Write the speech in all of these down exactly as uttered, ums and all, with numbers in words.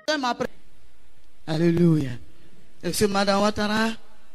Alléluia. Je suis Madame Ouattara.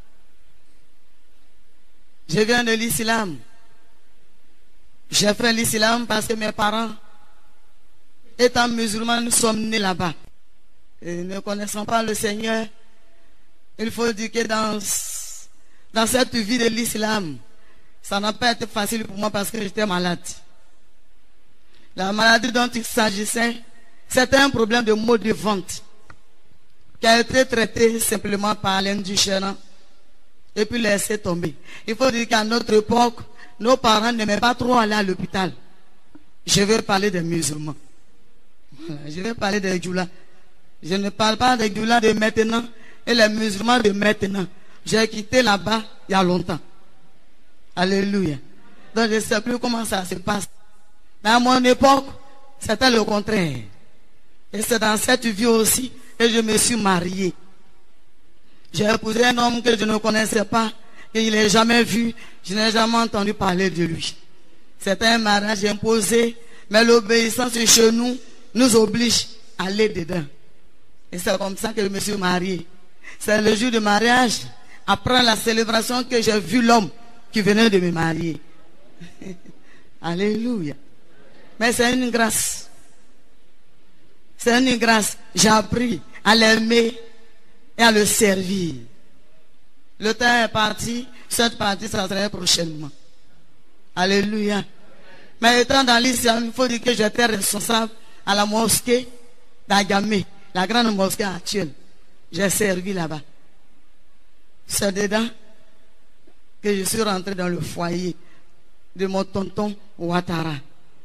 Je viens de l'islam. J'ai fait l'islam parce que mes parents, étant musulmans, nous sommes nés là-bas. Et ne connaissant pas le Seigneur, il faut dire que dans, dans cette vie de l'islam, ça n'a pas été facile pour moi parce que j'étais malade. La maladie dont il s'agissait, c'était un problème de maux de ventre qui a été traité simplement par l'indigène et puis laissé tomber. Il faut dire qu'à notre époque, nos parents n'aimaient pas trop aller à l'hôpital. Je vais parler des musulmans. Voilà, je vais parler des djoulas. Je ne parle pas des djoulas de maintenant et les musulmans de maintenant. J'ai quitté là-bas il y a longtemps. Alléluia. Donc je ne sais plus comment ça se passe. Mais à mon époque, c'était le contraire. Et c'est dans cette vie aussi que je me suis marié. J'ai épousé un homme que je ne connaissais pas, que je n'ai jamais vu, je n'ai jamais entendu parler de lui. C'était un mariage imposé, mais l'obéissance chez nous nous oblige à aller dedans. Et c'est comme ça que je me suis marié. C'est le jour de mariage, après la célébration, que j'ai vu l'homme qui venait de me marier. Alléluia. Mais c'est une grâce. C'est une grâce. J'ai appris à l'aimer et à le servir. Le temps est parti. Cette partie, ça serait prochainement. Alléluia. Mais étant dans l'islam, il faut dire que j'étais responsable à la mosquée d'Agamé, la grande mosquée actuelle. J'ai servi là-bas. C'est dedans que je suis rentré dans le foyer de mon tonton Ouattara.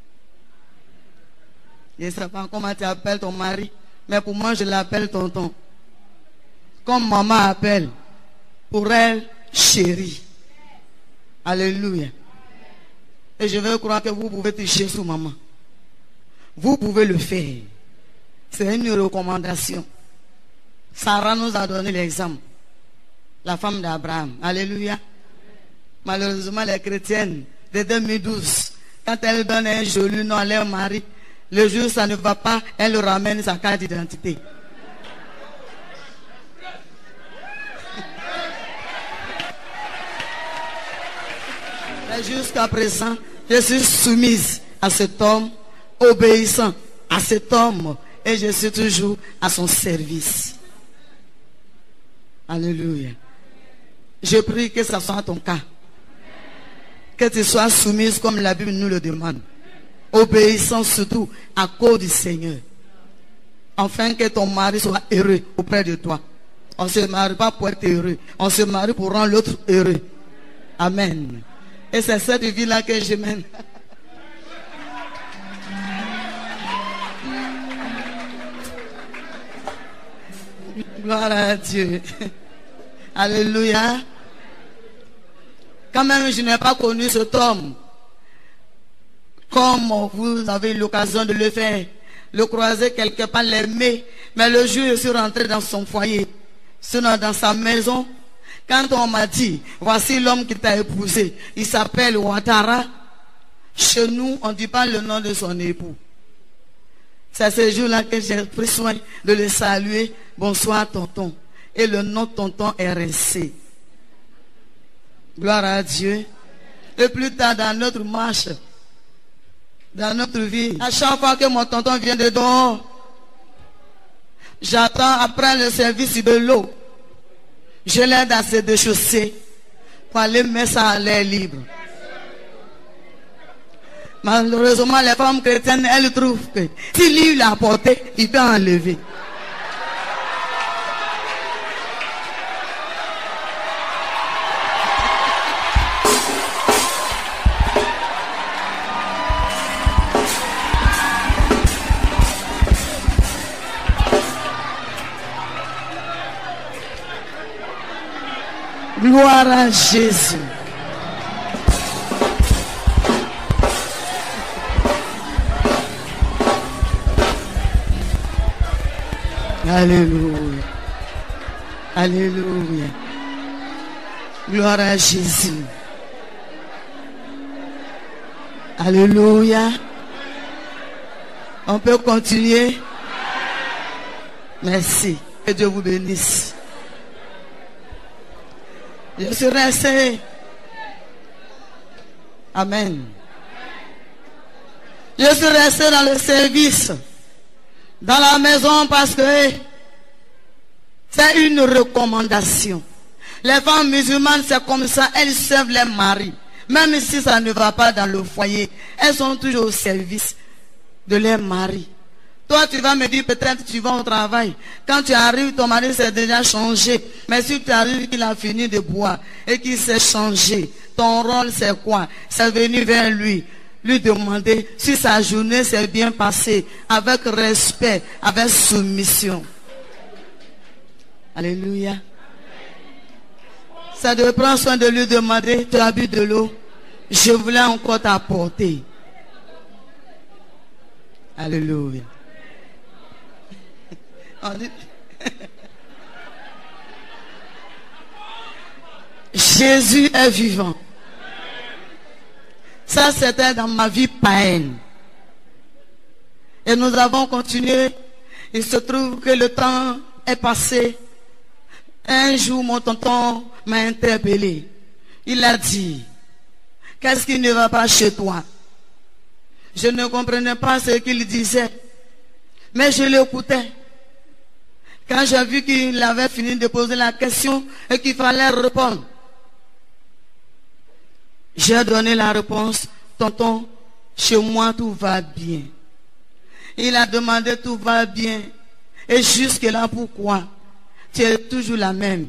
Je ne sais pas comment tu appelles ton mari, mais pour moi je l'appelle tonton. Comme maman appelle, pour elle, chérie. Alléluia. Et je veux croire que vous pouvez toucher sur maman. Vous pouvez le faire. C'est une recommandation. Sarah nous a donné l'exemple. La femme d'Abraham. Alléluia. Malheureusement, les chrétiennes de deux mille douze, quand elles donnent un joli nom à leur mari, le jour où ça ne va pas, elles ramènent sa carte d'identité. Mais jusqu'à présent, je suis soumise à cet homme, obéissant à cet homme, et je suis toujours à son service. Alléluia. Je prie que ce soit ton cas. Que tu sois soumise comme la Bible nous le demande. Obéissant surtout à cause du Seigneur. Afin que ton mari soit heureux auprès de toi. On ne se marie pas pour être heureux. On se marie pour rendre l'autre heureux. Amen. Et c'est cette vie-là que je mène. Gloire à Dieu. Alléluia. Quand même, je n'ai pas connu cet homme comme vous avez eu l'occasion de le faire, le croiser quelque part, l'aimer. Mais le jour où je suis rentré dans son foyer, sinon dans sa maison, quand on m'a dit, voici l'homme qui t'a épousé, il s'appelle Ouattara, chez nous, on ne dit pas le nom de son époux. C'est ce jour-là que j'ai pris soin de le saluer. Bonsoir, tonton. Et le nom tonton est resté. Gloire à Dieu. Et plus tard dans notre marche, dans notre vie, à chaque fois que mon tonton vient de dehors, j'attends après le service de l'eau. Je l'aide à se déchausser pour aller mettre ça à l'air libre. Malheureusement, les femmes chrétiennes, elles trouvent que si lui l'a porté, il peut enlever. Gloire à Jésus. Alléluia. Alléluia. Gloire à Jésus. Alléluia. On peut continuer. Merci. Que Dieu vous bénisse. Je suis resté. Amen. Je suis resté dans le service, dans la maison, parce que c'est une recommandation. Les femmes musulmanes, c'est comme ça, elles servent les maris. Même si ça ne va pas dans le foyer, elles sont toujours au service de leur mari. Toi, tu vas me dire, peut-être tu vas au travail. Quand tu arrives, ton mari s'est déjà changé. Mais si tu arrives qu'il a fini de boire et qu'il s'est changé, ton rôle c'est quoi? C'est venir vers lui, lui demander si sa journée s'est bien passée, avec respect, avec soumission. Alléluia. Ça de prendre soin de lui demander, tu as bu de l'eau? Je voulais encore t'apporter. Alléluia. Jésus est vivant. Ça, c'était dans ma vie païenne. Et nous avons continué. Il se trouve que le temps est passé. Un jour, mon tonton m'a interpellé. Il a dit, qu'est-ce qui ne va pas chez toi? Je ne comprenais pas ce qu'il disait, mais je l'écoutais. Quand j'ai vu qu'il avait fini de poser la question et qu'il fallait répondre, j'ai donné la réponse. Tonton, chez moi tout va bien. Il a demandé tout va bien. Et jusque là, pourquoi? Tu es toujours la même.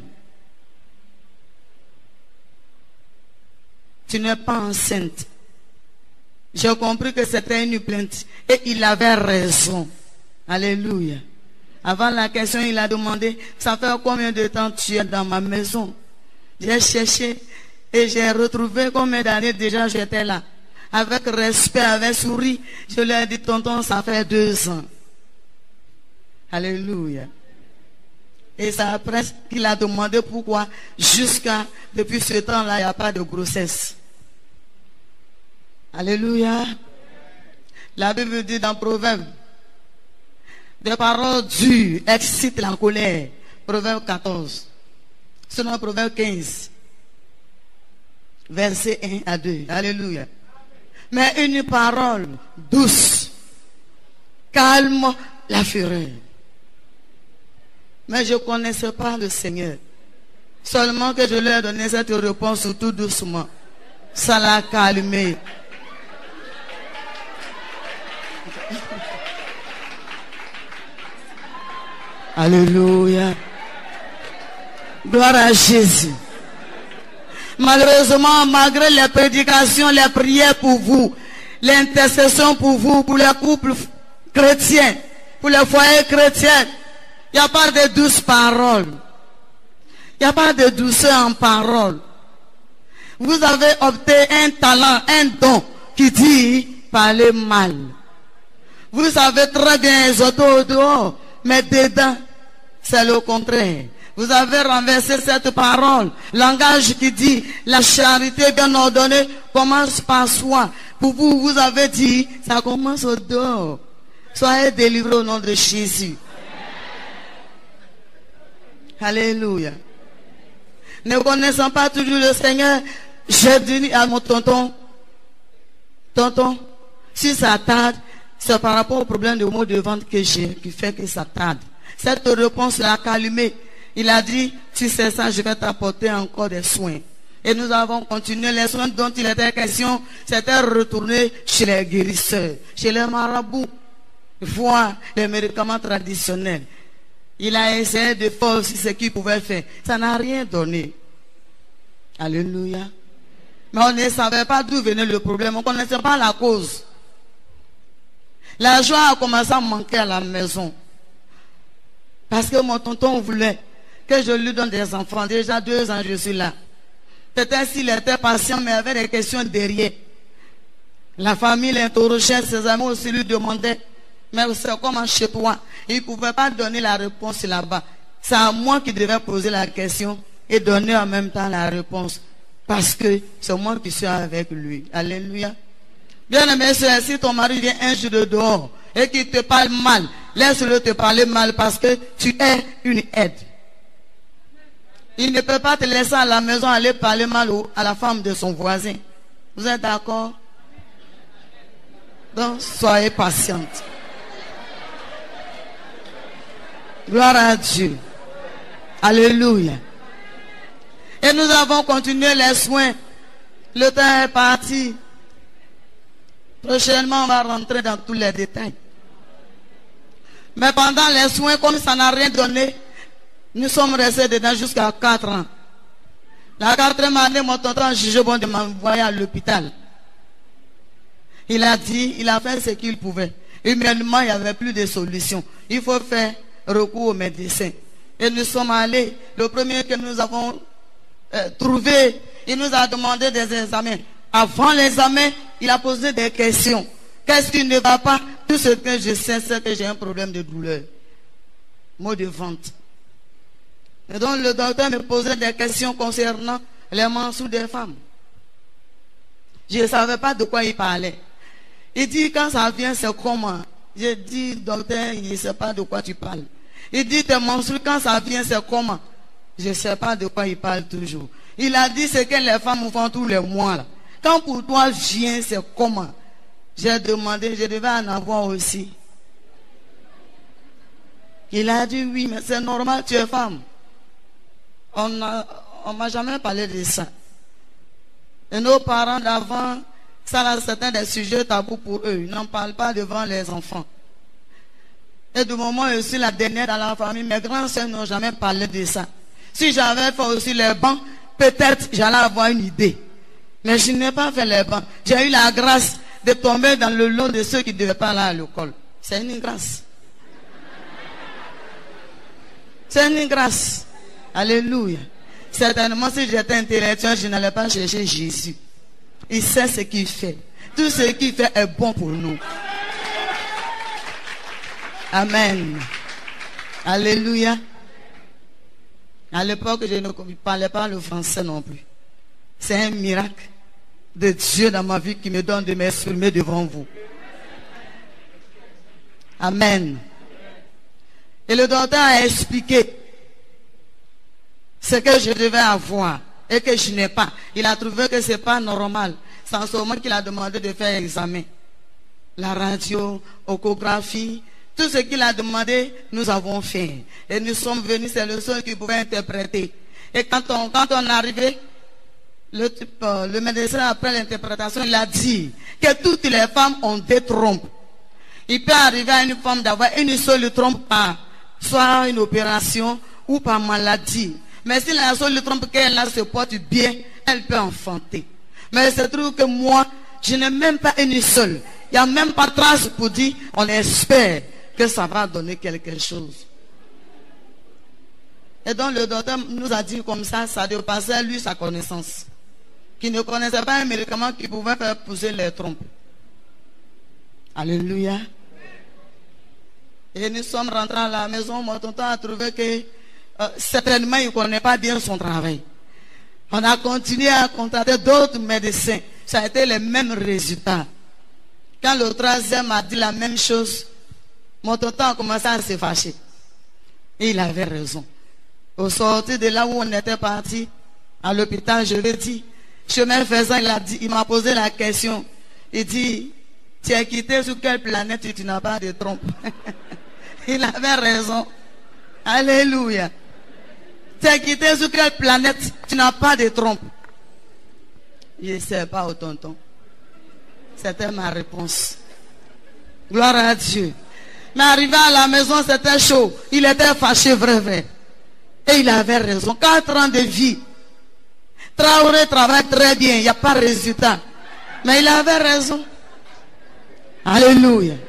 Tu n'es pas enceinte. J'ai compris que c'était une plainte. Et il avait raison. Alléluia. Avant la question, il a demandé, ça fait combien de temps tu es dans ma maison? J'ai cherché et j'ai retrouvé combien d'années déjà j'étais là. Avec respect, avec sourire, je lui ai dit, tonton, ça fait deux ans. Alléluia. Et c'est après qu'il a demandé pourquoi, jusqu'à, depuis ce temps-là, il n'y a pas de grossesse. Alléluia. La Bible dit dans Proverbe, des paroles dures excitent la colère. Proverbe quatorze. Sinon, Proverbe quinze. Verset un à deux. Alléluia. Mais une parole douce calme la fureur. Mais je ne connaissais pas le Seigneur. Seulement que je lui ai donné cette réponse tout doucement. Ça l'a calmé. Alléluia. Gloire à Jésus. Malheureusement, malgré les prédications, les prières pour vous, l'intercession pour vous, pour les couples chrétiens, pour les foyers chrétiens, il n'y a pas de douces paroles. Il n'y a pas de douceur en parole. Vous avez opté un talent, un don qui dit parler mal. Vous savez très bien exhorter au dehors, mais dedans, c'est le contraire. Vous avez renversé cette parole. Langage qui dit la charité bien ordonnée commence par soi. Pour vous, vous avez dit ça commence au dehors. Soyez délivrés au nom de Jésus. Alléluia. Ne connaissant pas toujours le Seigneur, j'ai dit à mon tonton, tonton, si ça tarde, c'est par rapport au problème de maux de ventre que j'ai qui fait que ça tarde. Cette réponse l'a calmé. Il a dit, tu sais ça, je vais t'apporter encore des soins. Et nous avons continué. Les soins dont il était question, c'était retourner chez les guérisseurs, chez les marabouts, voir les médicaments traditionnels. Il a essayé de faire aussi ce qu'il pouvait faire. Ça n'a rien donné. Alléluia. Mais on ne savait pas d'où venait le problème. On ne connaissait pas la cause. La joie a commencé à manquer à la maison. Parce que mon tonton voulait que je lui donne des enfants. Déjà deux ans, je suis là. Peut-être s'il était patient, mais il avait des questions derrière. La famille l'interrogeait, ses amis aussi lui demandaient, mais c'est comment chez toi? Il ne pouvait pas donner la réponse là-bas. C'est à moi qui devais poser la question et donner en même temps la réponse. Parce que c'est moi qui suis avec lui. Alléluia. Bien aimé, si ton mari vient un jour de dehors et qu'il te parle mal, laisse-le te parler mal parce que tu es une aide. Il ne peut pas te laisser à la maison aller parler mal à la femme de son voisin. Vous êtes d'accord? Donc, soyez patiente. Gloire à Dieu. Alléluia. Et nous avons continué les soins. Le temps est parti. Prochainement, on va rentrer dans tous les détails. Mais pendant les soins, comme ça n'a rien donné, nous sommes restés dedans jusqu'à quatre ans. La quatrième année, mon tonton a jugé bon de m'envoyer à l'hôpital. Il a dit, il a fait ce qu'il pouvait. Humainement, il n'y avait plus de solution. Il faut faire recours aux médecins. Et nous sommes allés. Le premier que nous avons euh, trouvé, il nous a demandé des examens. Avant l'examen, il a posé des questions. Qu'est-ce qui ne va pas? Tout ce que je sais, c'est que j'ai un problème de douleur. Mot de vente. Et donc le docteur me posait des questions concernant les menstrues des femmes. Je ne savais pas de quoi il parlait. Il dit, quand ça vient, c'est comment? J'ai dit, docteur, il ne sait pas de quoi tu parles. Il dit, tes menstrues, quand ça vient, c'est comment? Je ne sais pas de quoi il parle toujours. Il a dit, c'est que les femmes font tous les mois. Là. Quand pour toi vient, c'est comment? J'ai demandé, je devais en avoir aussi. Il a dit, oui, mais c'est normal, tu es femme. On ne m'a jamais parlé de ça. Et nos parents d'avant, ça c'était des sujets tabous pour eux. Ils n'en parlent pas devant les enfants. Et du moment où je suis la dernière dans la famille, mes grands soeurs n'ont jamais parlé de ça. Si j'avais fait aussi les bancs, peut-être j'allais avoir une idée. Mais je n'ai pas fait les bancs. J'ai eu la grâce de tomber dans le lot de ceux qui ne devaient pas aller à l'école. C'est une grâce. C'est une grâce. Alléluia. Certainement, si j'étais intellectuel, je n'allais pas chercher Jésus. Il sait ce qu'il fait. Tout ce qu'il fait est bon pour nous. Amen. Alléluia. À l'époque, je ne parlais pas le français non plus. C'est un miracle de Dieu dans ma vie qui me donne de m'exprimer devant vous. Amen. Et le docteur a expliqué ce que je devais avoir et que je n'ai pas. Il a trouvé que ce n'est pas normal. C'est en ce moment qu'il a demandé de faire examen. La radio, échographie, tout ce qu'il a demandé, nous avons fait. Et nous sommes venus, c'est le seul qui pouvait interpréter. Et quand on, quand on est arrivé, le, euh, le médecin, après l'interprétation, il a dit que toutes les femmes ont des trompes. Il peut arriver à une femme d'avoir une seule trompe par soit une opération ou par maladie. Mais si la seule trompe qu'elle a se porte bien, elle peut enfanter. Mais il se trouve que moi, je n'ai même pas une seule. Il n'y a même pas de trace pour dire, on espère que ça va donner quelque chose. Et donc le docteur nous a dit comme ça, ça dépassait lui sa connaissance. Qu'il ne connaissait pas un médicament qui pouvait faire pousser les trompes. Alléluia. Et nous sommes rentrés à la maison, mon tonton a trouvé que euh, certainement il ne connaît pas bien son travail. On a continué à contacter d'autres médecins. Ça a été les mêmes résultats. Quand le troisième a dit la même chose, mon tonton a commencé à se fâcher. Et il avait raison. Au sortir de là où on était parti, à l'hôpital, je l'ai dit, chemin faisant, il a dit, il m'a posé la question. Il dit, tu es quitté sur quelle planète et tu n'as pas de trompe? Il avait raison. Alléluia. Tu es quitté sur quelle planète? Tu n'as pas de trompe. Je ne sais pas au tonton. C'était ma réponse. Gloire à Dieu. Mais arrivé à la maison, c'était chaud. Il était fâché, vrai, vrai. Et il avait raison. Quatre ans de vie. Traoré travaille très bien. Il n'y a pas de résultat. Mais il avait raison. Alléluia.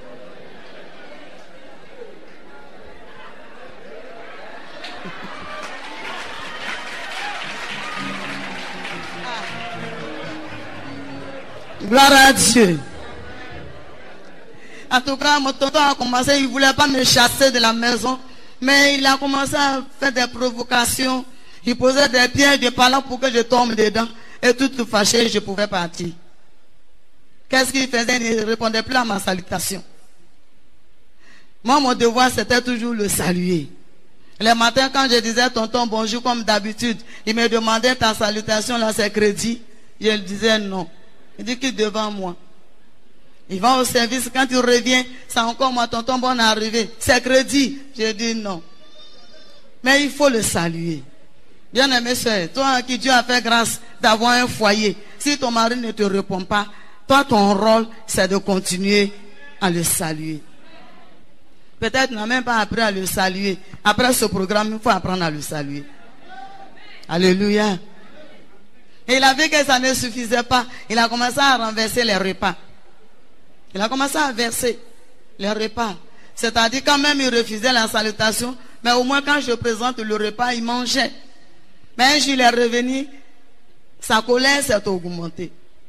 Gloire à Dieu. En tout cas, mon tonton a commencé, il ne voulait pas me chasser de la maison, mais il a commencé à faire des provocations. Il posait des pièges de parlant pour que je tombe dedans. Et tout fâché, je pouvais partir. Qu'est-ce qu'il faisait? Il ne répondait plus à ma salutation. Moi, mon devoir, c'était toujours le saluer. Le matin, quand je disais tonton bonjour comme d'habitude, il me demandait ta salutation, là, c'est crédit. Je lui disais non. Il dit qu'il est devant moi. Il va au service, quand il revient, c'est encore moi, tonton bon arrivé. C'est crédit. Je dis non. Mais il faut le saluer. Bien-aimé soeur, toi à qui Dieu a fait grâce d'avoir un foyer, si ton mari ne te répond pas, toi ton rôle, c'est de continuer à le saluer. Peut-être tu n'as même pas appris à le saluer. Après ce programme, il faut apprendre à le saluer. Alléluia. Et il a vu que ça ne suffisait pas. Il a commencé à renverser les repas. Il a commencé à verser les repas. C'est-à-dire quand même il refusait la salutation, mais au moins quand je présente le repas, il mangeait. Mais un jour il est revenu, sa colère s'est augmentée.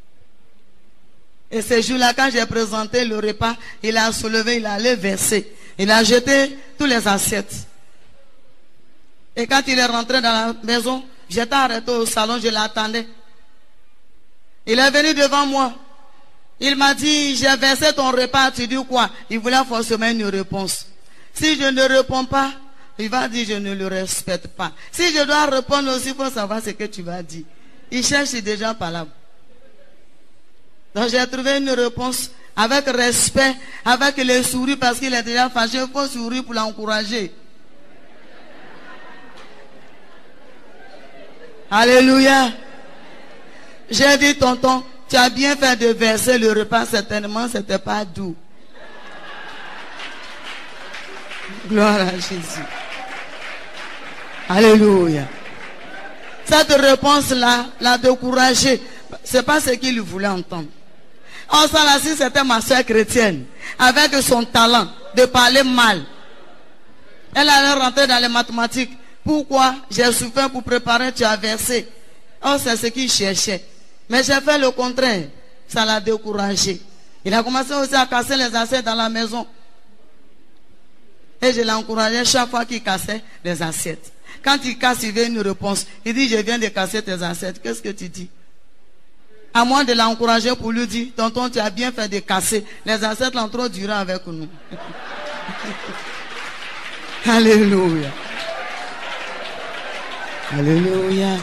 Et ce jour-là, quand j'ai présenté le repas, il a soulevé, il a allé verser. Il a jeté tous les assiettes. Et quand il est rentré dans la maison, j'étais arrêté au salon, je l'attendais. Il est venu devant moi. Il m'a dit, j'ai versé ton repas, tu dis quoi? Il voulait forcément une réponse. Si je ne réponds pas, il va dire, je ne le respecte pas. Si je dois répondre aussi, il faut savoir ce que tu vas dire. Il cherche déjà par là. Donc j'ai trouvé une réponse avec respect, avec le sourire parce qu'il est déjà fâché. Il faut sourire pour l'encourager. Alléluia. J'ai dit, tonton, tu as bien fait de verser le repas, certainement c'était pas doux. Gloire à Jésus. Alléluia. Cette réponse-là l'a découragé. C'est pas ce qu'il voulait entendre. En ça, là, si c'était ma soeur chrétienne, avec son talent de parler mal, elle allait rentrer dans les mathématiques. Pourquoi j'ai souffert pour préparer, tu as versé. Oh, c'est ce qu'il cherchait. Mais j'ai fait le contraire. Ça l'a découragé. Il a commencé aussi à casser les assiettes dans la maison. Et je l'ai encouragé chaque fois qu'il cassait les assiettes. Quand il casse, il veut une réponse. Il dit, je viens de casser tes assiettes. Qu'est-ce que tu dis? À moins de l'encourager pour lui dire, tonton, tu as bien fait de casser. Les assiettes l'ont trop duré avec nous. Alléluia. Alléluia.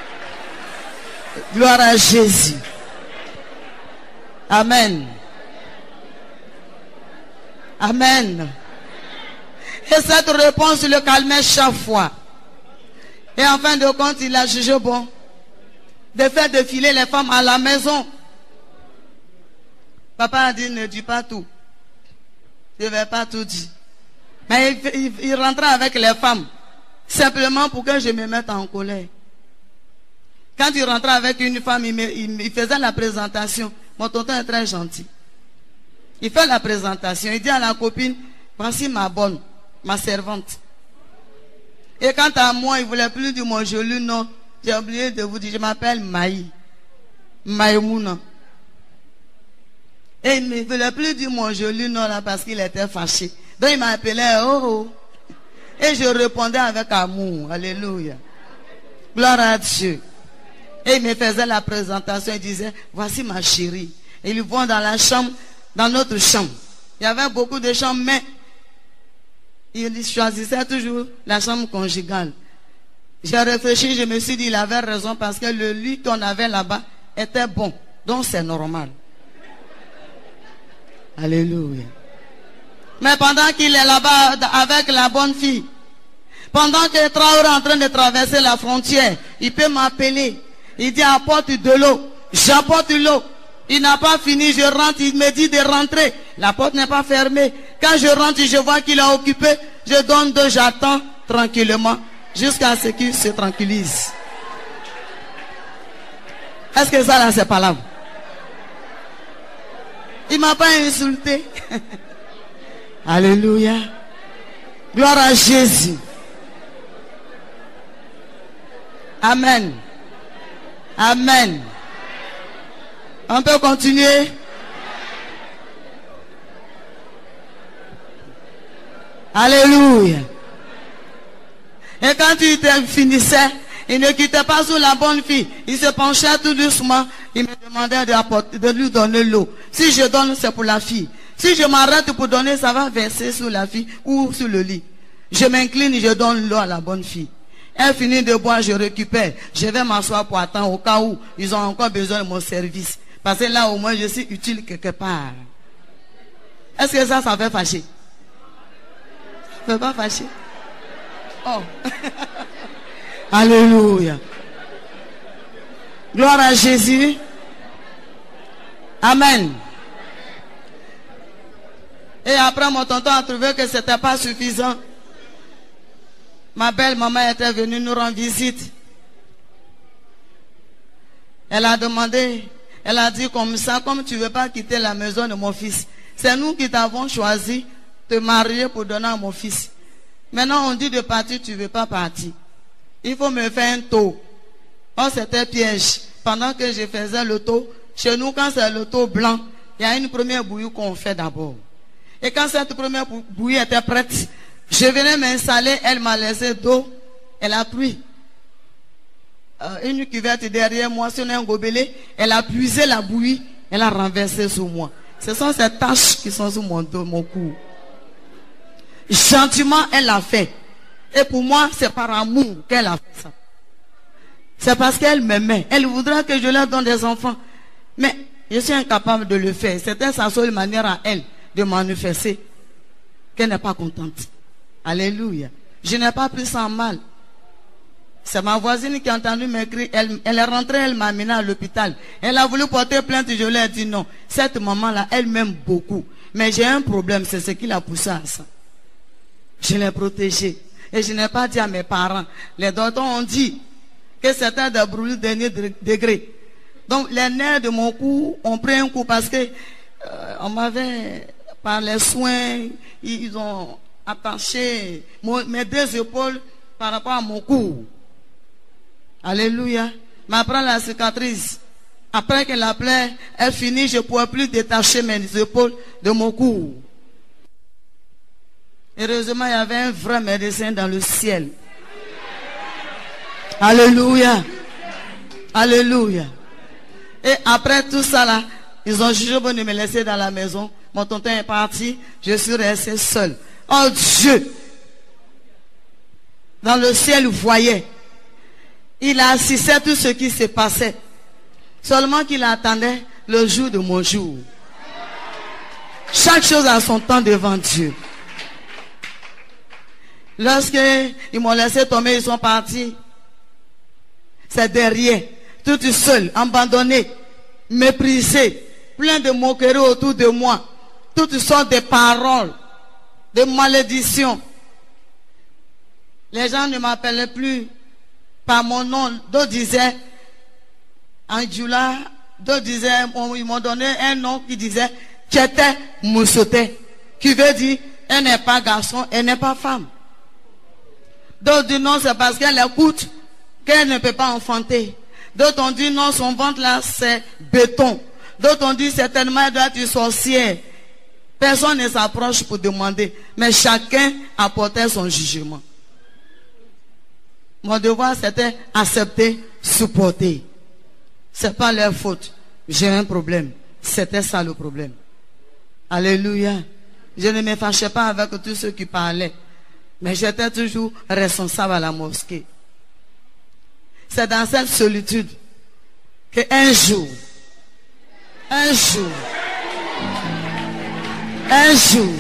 Gloire à Jésus. Amen. Amen. Et cette réponse le calmait chaque fois. Et en fin de compte, il a jugé bon de faire défiler les femmes à la maison. Papa a dit, ne dis pas tout. Je ne vais pas tout dire. Mais il, il, il rentrait avec les femmes, simplement pour que je me mette en colère. Quand il rentrait avec une femme, il, me, il, il faisait la présentation. Mon tonton est très gentil. Il fait la présentation. Il dit à la copine, voici ma bonne, ma servante. Et quant à moi, il ne voulait plus dire mon joli nom. J'ai oublié de vous dire, je m'appelle Maï. Maïmouna. Et il ne voulait plus dire mon joli nom là parce qu'il était fâché. Donc il m'appelait oh oh. Et je répondais avec amour. Alléluia. Gloire à Dieu. Et il me faisait la présentation. Il disait, voici ma chérie. Et ils vont dans la chambre, dans notre chambre. Il y avait beaucoup de chambres, mais il choisissait toujours la chambre conjugale. J'ai réfléchi, je me suis dit, il avait raison parce que le lit qu'on avait là-bas était bon. Donc c'est normal. Alléluia. Mais pendant qu'il est là-bas avec la bonne fille, pendant que Traoré est en train de traverser la frontière, il peut m'appeler. Il dit, apporte de l'eau. J'apporte l'eau. Il n'a pas fini, je rentre, il me dit de rentrer. La porte n'est pas fermée. Quand je rentre, je vois qu'il est occupé. Je donne deux, j'attends tranquillement jusqu'à ce qu'il se tranquillise. Est-ce que ça là c'est pas là? Il ne m'a pas insulté. Alléluia. Gloire à Jésus. Amen. Amen. On peut continuer? Alléluia. Et quand il finissait, il ne quittait pas sous la bonne fille. Il se penchait tout doucement. Il me demandait de, apporter, de lui donner l'eau. Si je donne, c'est pour la fille. Si je m'arrête pour donner, ça va verser sur la fille ou sur le lit. Je m'incline, je donne l'eau à la bonne fille. Elle finit de boire, je récupère. Je vais m'asseoir pour attendre au cas où ils ont encore besoin de mon service. Parce que là, au moins, je suis utile quelque part. Est-ce que ça, ça fait fâcher? Ça fait pas fâcher? Oh. Alléluia. Gloire à Jésus. Amen. Et après, mon tonton a trouvé que ce n'était pas suffisant. Ma belle-maman était venue nous rendre visite. Elle a demandé, elle a dit comme ça, comme tu ne veux pas quitter la maison de mon fils, c'est nous qui t'avons choisi de te marier pour donner à mon fils. Maintenant, on dit de partir, tu ne veux pas partir. Il faut me faire un tour. Oh, c'était piège. Pendant que je faisais le tour, chez nous, quand c'est le tour blanc, il y a une première bouillie qu'on fait d'abord. Et quand cette première bouillie était prête, je venais m'installer, elle m'a laissé d'eau, elle a pris euh, une cuvette derrière moi, sur un gobelet, elle a puisé la bouillie, elle a renversé sur moi. Ce sont ces taches qui sont sur mon dos, mon cou. Gentiment, elle l'a fait. Et pour moi, c'est par amour qu'elle a fait ça. C'est parce qu'elle m'aimait. Elle voudrait que je leur donne des enfants. Mais je suis incapable de le faire. C'était sa seule manière à elle de manifester qu'elle n'est pas contente. Alléluia. Je n'ai pas pris ça en mal. C'est ma voisine qui a entendu m'écrire. Elle, elle est rentrée, elle m'a amené à l'hôpital. Elle a voulu porter plainte, je lui ai dit non. Cette maman-là, elle m'aime beaucoup. Mais j'ai un problème, c'est ce qui l'a poussé à ça. Je l'ai protégée. Et je n'ai pas dit à mes parents. Les docteurs ont dit que c'était des brûlures de dernier degré. Donc les nerfs de mon cou ont pris un coup parce que euh, on m'avait, par les soins, ils ont attaché mon, mes deux épaules par rapport à mon cou. Alléluia. Mais après la cicatrice, après que la plaie est finie, je ne pouvais plus détacher mes épaules de mon cou. Heureusement, il y avait un vrai médecin dans le ciel. Alléluia. Alléluia. Et après tout ça là, ils ont jugé bon de me laisser dans la maison. Mon tonton est parti, je suis resté seul. Oh Dieu, dans le ciel, il voyait. Il assistait tout ce qui se passait. Seulement qu'il attendait le jour de mon jour. Chaque chose a son temps devant Dieu. Lorsqu'ils m'ont laissé tomber, ils sont partis. C'est derrière, tout seul, abandonné, méprisé, plein de moqueries autour de moi. Toutes sortes de paroles, de malédictions. Les gens ne m'appelaient plus par mon nom. D'autres disaient Anjula, d'autres disaient, ils m'ont donné un nom qui disait Tchete Moussote, qui veut dire elle n'est pas garçon, elle n'est pas femme. D'autres disent non, c'est parce qu'elle écoute qu'elle ne peut pas enfanter. D'autres ont dit non, son ventre là c'est béton. D'autres ont dit certainement elle doit être sorcière. Personne ne s'approche pour demander, mais chacun apportait son jugement. Mon devoir c'était accepter, supporter. C'est pas leur faute. J'ai un problème. C'était ça le problème. Alléluia. Je ne me fâchais pas avec tous ceux qui parlaient. Mais j'étais toujours responsable à la mosquée. C'est dans cette solitude que un jour, un jour, un jour,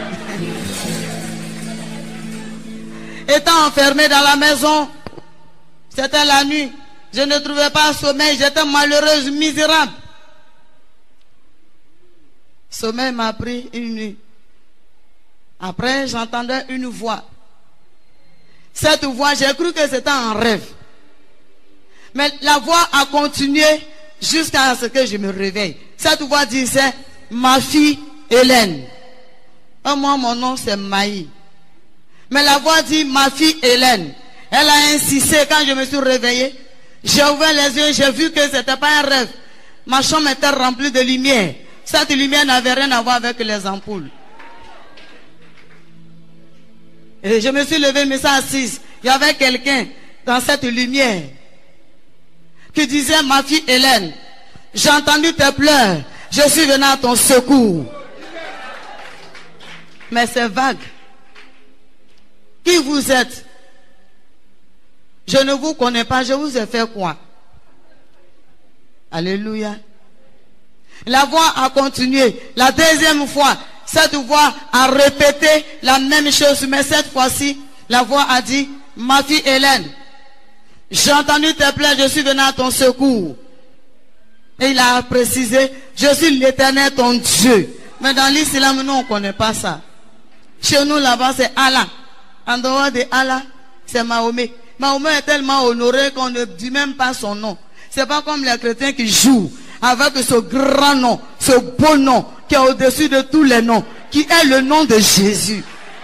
étant enfermé dans la maison, c'était la nuit, je ne trouvais pas sommeil, j'étais malheureuse, misérable. Sommeil m'a pris une nuit. Après, j'entendais une voix. Cette voix, j'ai cru que c'était un rêve. Mais la voix a continué jusqu'à ce que je me réveille. Cette voix disait, ma fille Hélène. Et moi, mon nom c'est Maï. Mais la voix dit, ma fille Hélène. Elle a insisté quand je me suis réveillée. J'ai ouvert les yeux, j'ai vu que ce n'était pas un rêve. Ma chambre était remplie de lumière. Cette lumière n'avait rien à voir avec les ampoules. Et je me suis levée, je me suis assise. Il y avait quelqu'un dans cette lumière qui disait, ma fille Hélène, j'ai entendu tes pleurs. Je suis venu à ton secours. Mais c'est vague. Qui vous êtes? Je ne vous connais pas, je vous ai fait quoi? Alléluia. La voix a continué. La deuxième fois, cette voix a répété la même chose, mais cette fois-ci, la voix a dit, ma fille Hélène, j'ai entendu tes pleurs, je suis venu à ton secours. Et il a précisé, je suis l'Éternel ton Dieu. Mais dans l'islam, nous, on ne connaît pas ça. Chez nous, là-bas, c'est Allah. En dehors de Allah, c'est Mahomet. Mahomet est tellement honoré qu'on ne dit même pas son nom. C'est pas comme les chrétiens qui jouent avec ce grand nom, ce beau nom qui est au-dessus de tous les noms, qui est le nom de Jésus.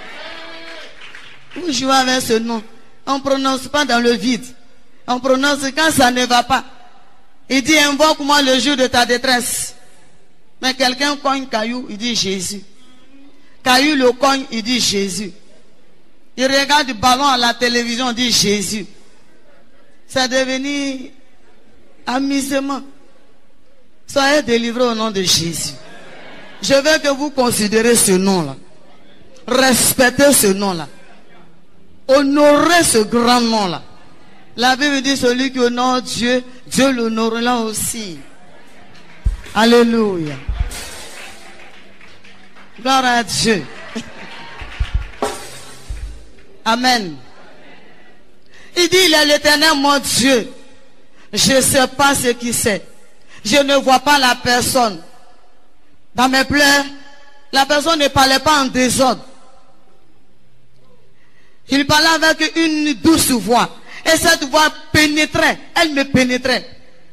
Vous jouez avec ce nom. On ne prononce pas dans le vide. On prononce quand ça ne va pas. Il dit, invoque-moi le jour de ta détresse. Mais quelqu'un cogne caillou, il dit Jésus. Caillou le cogne, il dit Jésus. Il regarde du ballon à la télévision, il dit Jésus. C'est devenu amusement. Soyez délivrés au nom de Jésus. Je veux que vous considérez ce nom-là. Respectez ce nom-là. Honorez ce grand nom-là. La Bible dit celui qui honore Dieu, Dieu l'honorera aussi. Alléluia. Gloire à Dieu. Amen. Il dit, il est l'Éternel mon Dieu. Je ne sais pas ce qui c'est. Je ne vois pas la personne. Dans mes pleurs, la personne ne parlait pas en désordre. Il parlait avec une douce voix. Et cette voix pénétrait. Elle me pénétrait.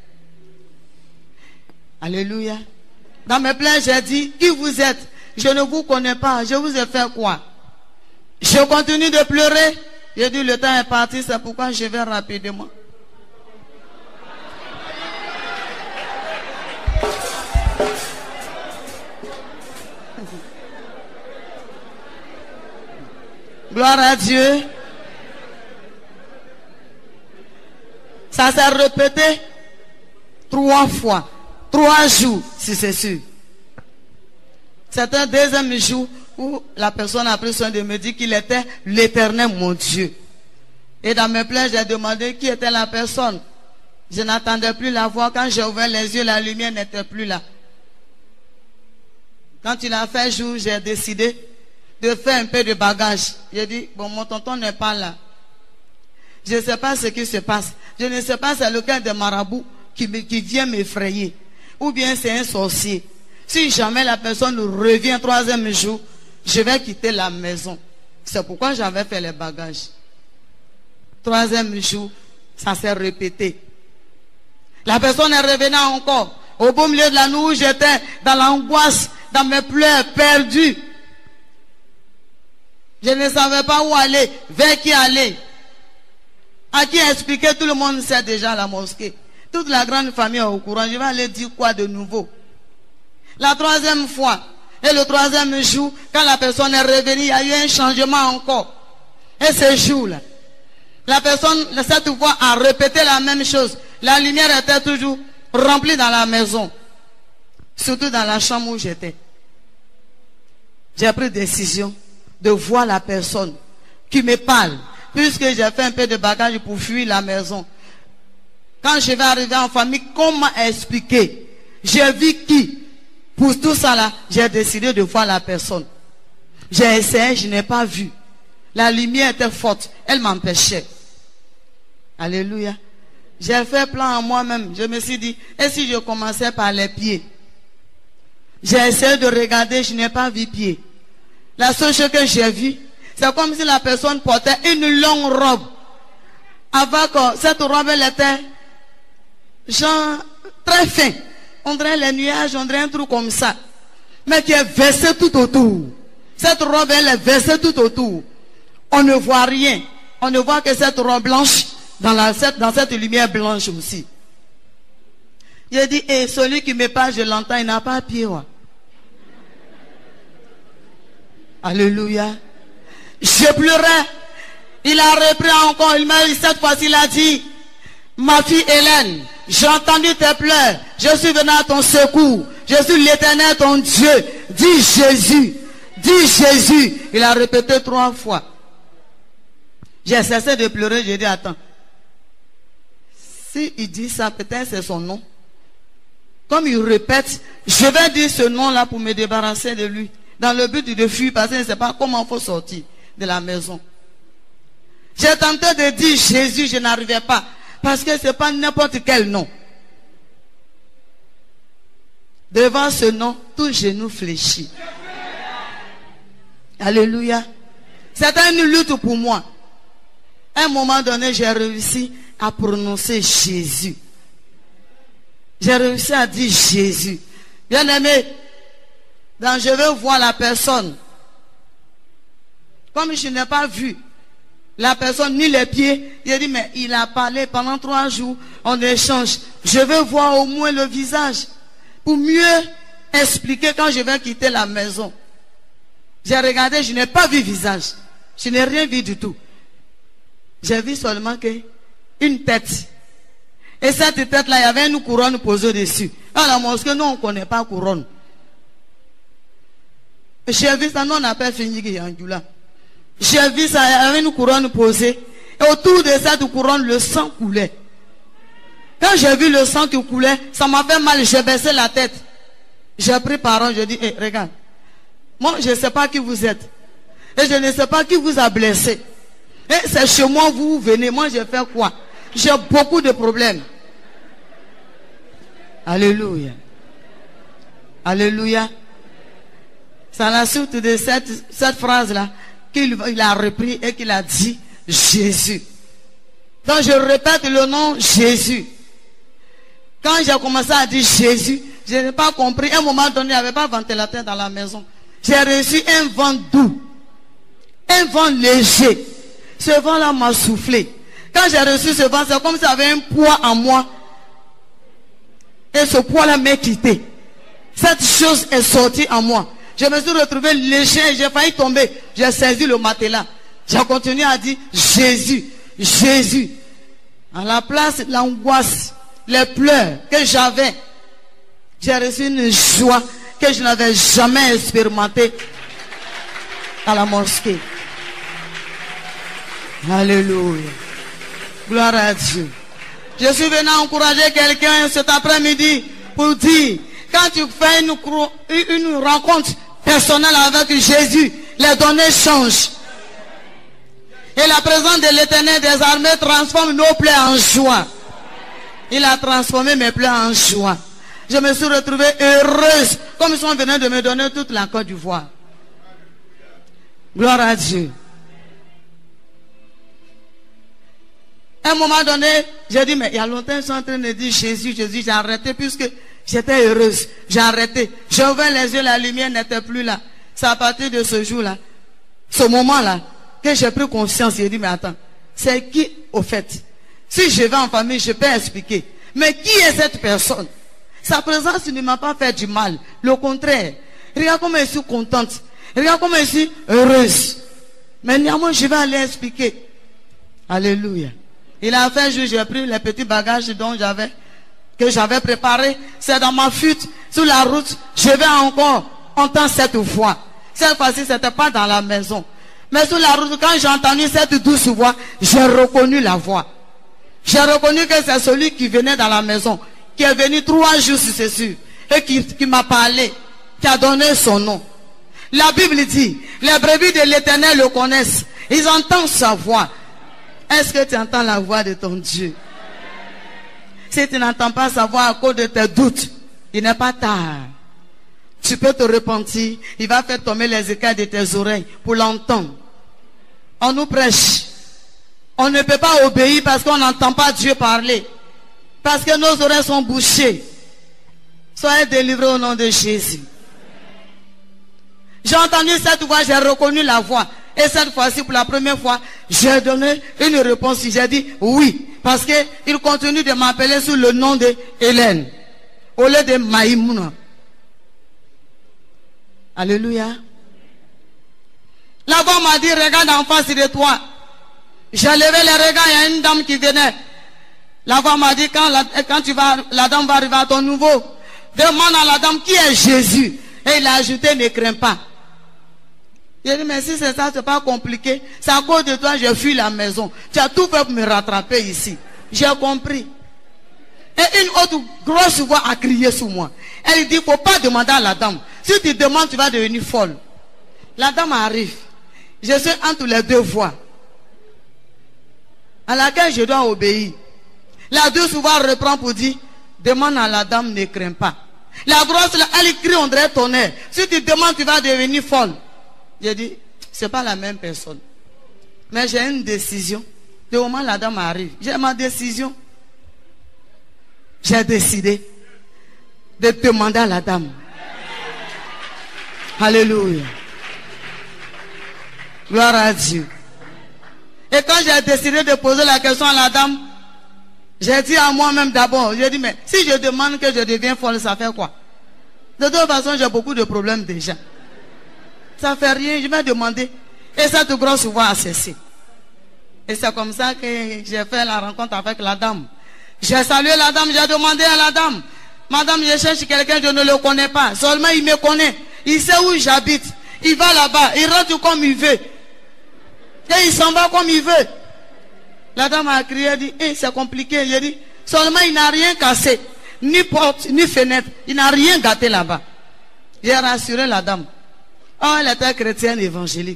Alléluia. Dans mes pleurs, j'ai dit, qui vous êtes? Je ne vous connais pas. Je vous ai fait quoi? Je continue de pleurer. J'ai dit, le temps est parti, c'est pourquoi je vais rapidement. Gloire à Dieu. Ça s'est répété trois fois. Trois jours, si c'est sûr. C'est un deuxième jour où la personne a pris soin de me dire qu'il était l'Éternel mon Dieu. Et dans mes pleurs, j'ai demandé qui était la personne. Je n'attendais plus la voir. Quand j'ai ouvert les yeux, la lumière n'était plus là. Quand il a fait jour, j'ai décidé de faire un peu de bagage. J'ai dit, bon, mon tonton n'est pas là. Je ne sais pas ce qui se passe. Je ne sais pas c'est lequel des marabouts qui, qui vient m'effrayer. Ou bien c'est un sorcier. Si jamais la personne revient troisième jour, je vais quitter la maison. C'est pourquoi j'avais fait les bagages. Troisième jour, ça s'est répété. La personne est revenue encore. Au beau milieu de la nuit où j'étais, dans l'angoisse, dans mes pleurs, perdus. Je ne savais pas où aller, vers qui aller. À qui expliquer, tout le monde sait déjà la mosquée. Toute la grande famille est au courant. Je vais aller dire quoi de nouveau? La troisième fois, et le troisième jour, quand la personne est revenue, il y a eu un changement encore. Et ce jour-là, la personne, cette voix a répété la même chose. La lumière était toujours remplie dans la maison. Surtout dans la chambre où j'étais. J'ai pris décision de voir la personne qui me parle. Puisque j'ai fait un peu de bagage pour fuir la maison. Quand je vais arriver en famille, comment expliquer? J'ai vu qui? Pour tout ça là, j'ai décidé de voir la personne. J'ai essayé, je n'ai pas vu. La lumière était forte, elle m'empêchait. Alléluia. J'ai fait plan en moi-même. Je me suis dit, et si je commençais par les pieds? J'ai essayé de regarder, je n'ai pas vu pied. La seule chose que j'ai vue, c'est comme si la personne portait une longue robe. Avec euh, cette robe, elle était genre très fin. On dirait les nuages, on dirait un truc comme ça. Mais qui est versé tout autour. Cette robe, elle est versée tout autour. On ne voit rien. On ne voit que cette robe blanche dans, la, cette, dans cette lumière blanche aussi. J'ai dit, et celui qui me parle, je l'entends, il n'a pas pied. Ouais. Alléluia. Je pleurais. Il a repris encore. Il m'a dit, cette fois-ci, il a dit, ma fille Hélène, j'ai entendu tes pleurs. Je suis venu à ton secours. Je suis l'Éternel, ton Dieu. Dis Jésus. dis Jésus. Il a répété trois fois. J'ai cessé de pleurer, j'ai dit attends. Si il dit ça, peut-être c'est son nom. Comme il répète, je vais dire ce nom-là pour me débarrasser de lui. Dans le but de fuir, parce que je ne sais pas comment il faut sortir de la maison. J'ai tenté de dire Jésus, je n'arrivais pas. Parce que ce n'est pas n'importe quel nom. Devant ce nom, tout genou fléchit. Alléluia. C'était une lutte pour moi. À un moment donné, j'ai réussi à prononcer Jésus. J'ai réussi à dire Jésus. Bien aimé, donc je veux voir la personne. Comme je n'ai pas vu la personne ni les pieds, il a dit mais il a parlé pendant trois jours, on échange. Je veux voir au moins le visage pour mieux expliquer quand je vais quitter la maison. J'ai regardé, je n'ai pas vu visage. Je n'ai rien vu du tout. J'ai vu seulement que une tête. Et cette tête-là, il y avait une couronne posée dessus. Dans la mosquée, nous, on ne connaît pas couronne. J'ai vu ça, nous, on n'a pas fini qu'il y a un là. J'ai vu ça, il y avait une couronne posée. Et autour de cette couronne, le sang coulait. Quand j'ai vu le sang qui coulait, ça m'a fait mal, j'ai baissé la tête. J'ai pris parole, je dis, hey, regarde. Moi, je ne sais pas qui vous êtes. Et je ne sais pas qui vous a blessé. Et c'est chez moi, vous venez. Moi, j'ai fait quoi? J'ai beaucoup de problèmes. Alléluia. Alléluia. C'est à la suite de cette, cette phrase-là qu'il il a repris et qu'il a dit Jésus. Donc je répète le nom Jésus. Quand j'ai commencé à dire Jésus, je n'ai pas compris. À un moment donné, il n'y avait pas de ventilateur dans la maison. J'ai reçu un vent doux. Un vent léger. Ce vent-là m'a soufflé. Quand j'ai reçu ce vent, c'est comme si j'avais un poids en moi. Et ce poids-là m'a quitté. Cette chose est sortie en moi. Je me suis retrouvé léger, j'ai failli tomber. J'ai saisi le matelas. J'ai continué à dire Jésus, Jésus. À la place de l'angoisse, les pleurs que j'avais, j'ai reçu une joie que je n'avais jamais expérimentée à la mosquée. Alléluia. Gloire à Dieu. Je suis venu encourager quelqu'un cet après-midi pour dire, quand tu fais une, une rencontre personnelle avec Jésus, les données changent. Et la présence de l'Éternel des armées transforme nos plaies en joie. Il a transformé mes plaies en joie. Je me suis retrouvée heureuse, comme ils sont venus de me donner toute la Côte d'Ivoire. Gloire à Dieu. À un moment donné, j'ai dit, mais il y a longtemps, ils sont en train de dire Jésus, Jésus, j'ai arrêté puisque j'étais heureuse. J'ai arrêté. J'ai ouvert les yeux, la lumière n'était plus là. C'est à partir de ce jour-là, ce moment-là, que j'ai pris conscience. J'ai dit, mais attends, c'est qui au fait? Si je vais en famille, je peux expliquer. Mais qui est cette personne? Sa présence ne m'a pas fait du mal. Le contraire. Regarde comment je suis contente. Regarde comment je suis heureuse. Mais néanmoins, je vais aller expliquer. Alléluia. Il a fait jour, j'ai pris les petits bagages dont j'avais, que j'avais préparé. C'est dans ma fuite, sur la route, je vais encore entendre cette voix. Cette fois-ci, ce n'était pas dans la maison. Mais sur la route, quand j'ai entendu cette douce voix, j'ai reconnu la voix. J'ai reconnu que c'est celui qui venait dans la maison, qui est venu trois jours, c'est sûr, et qui, qui m'a parlé, qui a donné son nom. La Bible dit, les brebis de l'Éternel le connaissent. Ils entendent sa voix. Est-ce que tu entends la voix de ton Dieu? Si tu n'entends pas sa voix à cause de tes doutes, il n'est pas tard. Tu peux te repentir. Il va faire tomber les écailles de tes oreilles pour l'entendre. On nous prêche. On ne peut pas obéir parce qu'on n'entend pas Dieu parler. Parce que nos oreilles sont bouchées. Soyez délivrés au nom de Jésus. J'ai entendu cette voix, j'ai reconnu la voix. Et cette fois-ci, pour la première fois, j'ai donné une réponse. J'ai dit oui. Parce qu'il continue de m'appeler sous le nom de Hélène. Au lieu de Maïmouna. Alléluia. La voix m'a dit, regarde en face de toi. J'ai levé les regards, il y a une dame qui venait. La voix m'a dit, quand, la, quand tu vas, la dame va arriver à ton nouveau, demande à la dame qui est Jésus. Et il a ajouté, ne crains pas. J'ai dit, mais si c'est ça, c'est pas compliqué. C'est à cause de toi, j'ai fui la maison. Tu as tout fait pour me rattraper ici. J'ai compris. Et une autre grosse voix a crié sur moi. Elle dit, il ne faut pas demander à la dame. Si tu demandes, tu vas devenir folle. La dame arrive. Je suis entre les deux voix, à laquelle je dois obéir. La douce voix reprend pour dire, demande à la dame, ne crains pas. La grosse, elle crie, on dirait tonnerre. Si tu demandes, tu vas devenir folle. J'ai dit, ce n'est pas la même personne. Mais j'ai une décision. Du moment où la dame arrive, j'ai ma décision. J'ai décidé de demander à la dame. Alléluia. Gloire à Dieu. Et quand j'ai décidé de poser la question à la dame, j'ai dit à moi-même d'abord, j'ai dit, mais si je demande que je devienne folle, ça fait quoi? De toute façon, j'ai beaucoup de problèmes déjà. Ça fait rien, je vais demander. Et cette grosse voix a cessé. Et c'est comme ça que j'ai fait la rencontre avec la dame. J'ai salué la dame, j'ai demandé à la dame, madame, je cherche quelqu'un, je ne le connais pas. Seulement il me connaît. Il sait où j'habite. Il va là-bas, il rentre comme il veut. Et il s'en va comme il veut. La dame a crié, elle dit, hey, c'est compliqué. J'ai dit, seulement il n'a rien cassé. Ni porte, ni fenêtre. Il n'a rien gâté là-bas. J'ai rassuré la dame. Oh, elle était chrétienne évangélique.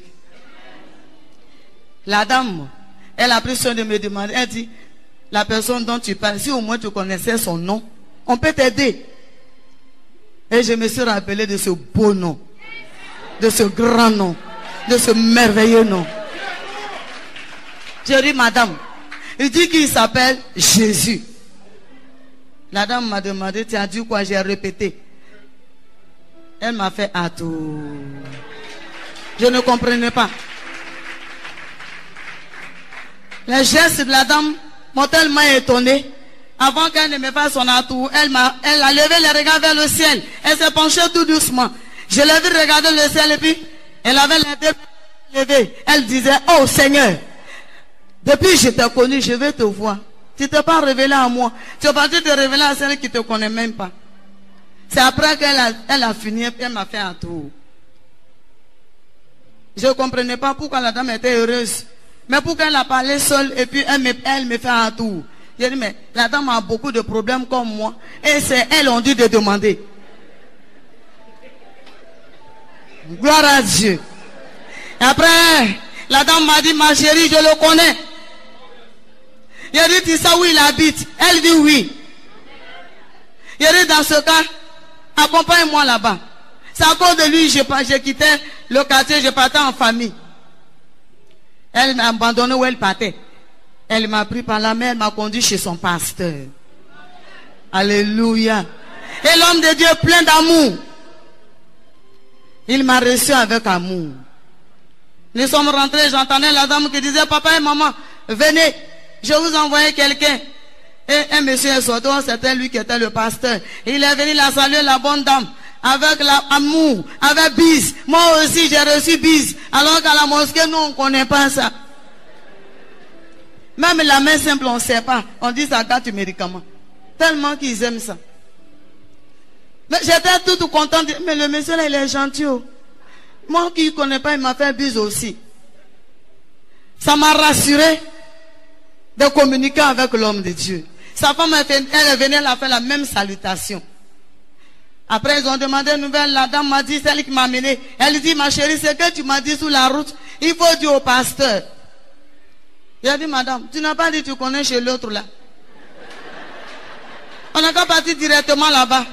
La dame, elle a pris soin de me demander. Elle dit, la personne dont tu parles, si au moins tu connaissais son nom, on peut t'aider. Et je me suis rappelé de ce beau nom, de ce grand nom, de ce merveilleux nom. J'ai dit, madame, il dit qu'il s'appelle Jésus. La dame m'a demandé, tu as dit quoi? J'ai répété. Elle m'a fait à tout. Je ne comprenais pas. Les gestes de la dame m'ont tellement étonné. Avant qu'elle ne me fasse son atout, elle m'a, elle a levé les regards vers le ciel. Elle s'est penchée tout doucement. Je l'ai vu regarder le ciel et puis elle avait les deux levées. Elle disait, oh Seigneur, depuis que je t'ai connu, je vais te voir. Tu ne t'es pas révélé à moi. Tu es parti te révéler à celle qui ne te connaît même pas. C'est après qu'elle a, elle a fini et elle m'a fait un tour. Je ne comprenais pas pourquoi la dame était heureuse. Mais pourquoi elle a parlé seule et puis elle me, elle me fait un tour. J'ai dit, mais la dame a beaucoup de problèmes comme moi. Et c'est elle, on dit de demander. Gloire à Dieu. Et après, la dame m'a dit, ma chérie, je le connais. J'ai dit, tu sais où il habite? Elle dit oui. J'ai dit, dans ce cas, accompagne-moi là-bas. C'est à cause de lui, j'ai quitté le quartier, je partais en famille. Elle m'a abandonné où elle partait. Elle m'a pris par la main, elle m'a conduit chez son pasteur. Alléluia. Et l'homme de Dieu plein d'amour. Il m'a reçu avec amour. Nous sommes rentrés, j'entendais la dame qui disait, papa et maman, venez, je vous envoie quelqu'un. Et un monsieur est sorti, c'était lui qui était le pasteur. Il est venu la saluer, la bonne dame, avec l'amour, avec bise. Moi aussi, j'ai reçu bise. Alors qu'à la mosquée, nous, on ne connaît pas ça. Même la main simple, on ne sait pas. On dit ça gâte du médicament. Tellement qu'ils aiment ça. Mais j'étais toute contente. Mais le monsieur là, il est gentil. Moi qui ne connais pas, il m'a fait bise aussi. Ça m'a rassuré de communiquer avec l'homme de Dieu. Sa femme, elle est venue, elle a fait la même salutation. Après, ils ont demandé une nouvelle. La dame m'a dit, c'est elle qui m'a amené. Elle dit, ma chérie, c'est que tu m'as dit sur la route, il faut dire au pasteur. J'ai dit, madame, tu n'as pas dit que tu connais chez l'autre là. On n'a qu'à partir directement là-bas.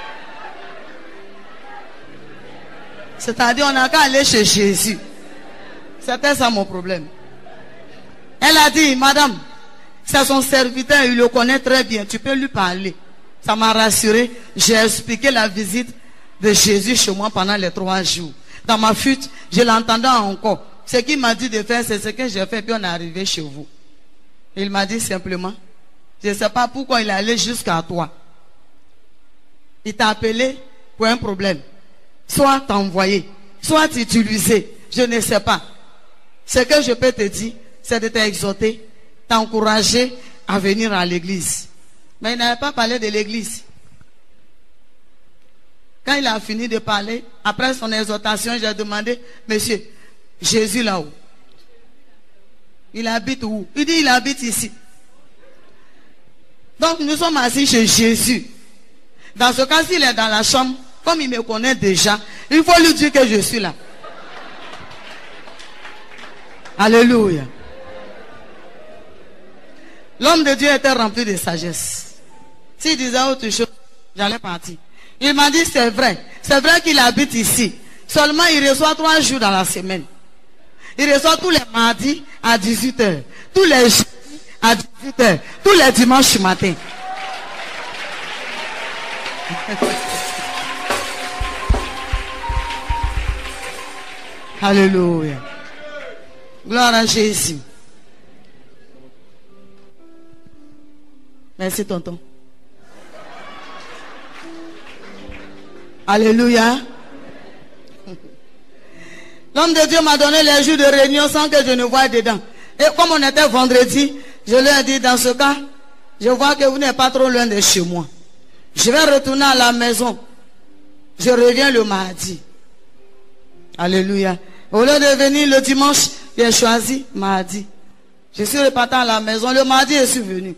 C'est-à-dire, on n'a qu'à aller chez Jésus. C'était ça mon problème. Elle a dit, madame, c'est son serviteur, il le connaît très bien, tu peux lui parler. Ça m'a rassuré. J'ai expliqué la visite de Jésus chez moi pendant les trois jours. Dans ma fuite, je l'entendais encore. Ce qu'il m'a dit de faire, c'est ce que j'ai fait, puis on est arrivé chez vous. Il m'a dit simplement, je ne sais pas pourquoi il est allé jusqu'à toi. Il t'a appelé pour un problème. Soit t'envoyer, soit t'utiliser, je ne sais pas. Ce que je peux te dire, c'est de t'exhorter, t'encourager à venir à l'église. Mais il n'avait pas parlé de l'église. Quand il a fini de parler, après son exhortation, j'ai demandé, monsieur, Jésus là-haut. Il habite où? Il dit il habite ici. Donc nous sommes assis chez Jésus. Dans ce cas, s'il est dans la chambre, comme il me connaît déjà, il faut lui dire que je suis là. Alléluia. L'homme de Dieu était rempli de sagesse. S'il disait autre chose, j'allais partir. Il m'a dit c'est vrai. C'est vrai qu'il habite ici. Seulement il reçoit trois jours dans la semaine. Il reçoit tous les mardis à dix-huit heures. Tous les jeudis à dix-huit heures. Tous les dimanches matin. Alléluia. Gloire à Jésus. Merci tonton. Alléluia. L'homme de Dieu m'a donné les jours de réunion sans que je ne voie dedans. Et comme on était vendredi, je lui ai dit, dans ce cas, je vois que vous n'êtes pas trop loin de chez moi. Je vais retourner à la maison. Je reviens le mardi. Alléluia. Au lieu de venir le dimanche, j'ai choisi mardi. Je suis reparti à la maison. Le mardi, je suis venu.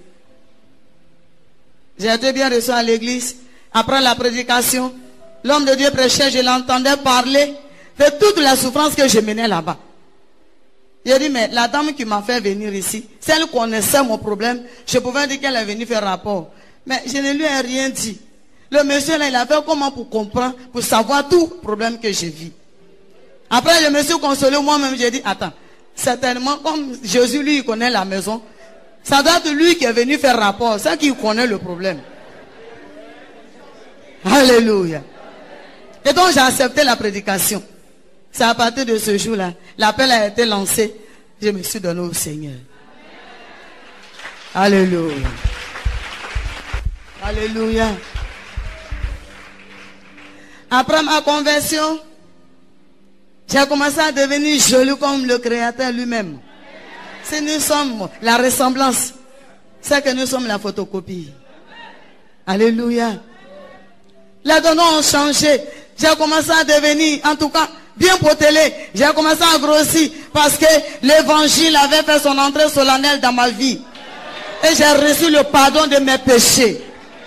J'ai été bien reçu à l'église. Après la prédication, l'homme de Dieu prêchait, je l'entendais parler de toutes les souffrances que je menais là-bas. J'ai dit, mais la dame qui m'a fait venir ici, si elle connaissait mon problème, je pouvais dire qu'elle est venue faire rapport. Mais je ne lui ai rien dit. Le monsieur là, il a fait comment pour comprendre, pour savoir tout problème que je vis. Après, je me suis consolé moi-même, j'ai dit, attends, certainement, comme Jésus, lui, il connaît la maison, ça doit être lui qui est venu faire rapport, c'est qui connaît le problème. Alléluia. Et donc, j'ai accepté la prédication. C'est à partir de ce jour-là, l'appel a été lancé, je me suis donné au Seigneur. Alléluia. Alléluia. Après ma conversion, j'ai commencé à devenir joli comme le Créateur lui-même. Si nous sommes la ressemblance, c'est que nous sommes la photocopie. Alléluia. Les dons ont changé. J'ai commencé à devenir, en tout cas, bien potelé. J'ai commencé à grossir parce que l'évangile avait fait son entrée solennelle dans ma vie. Et j'ai reçu le pardon de mes péchés.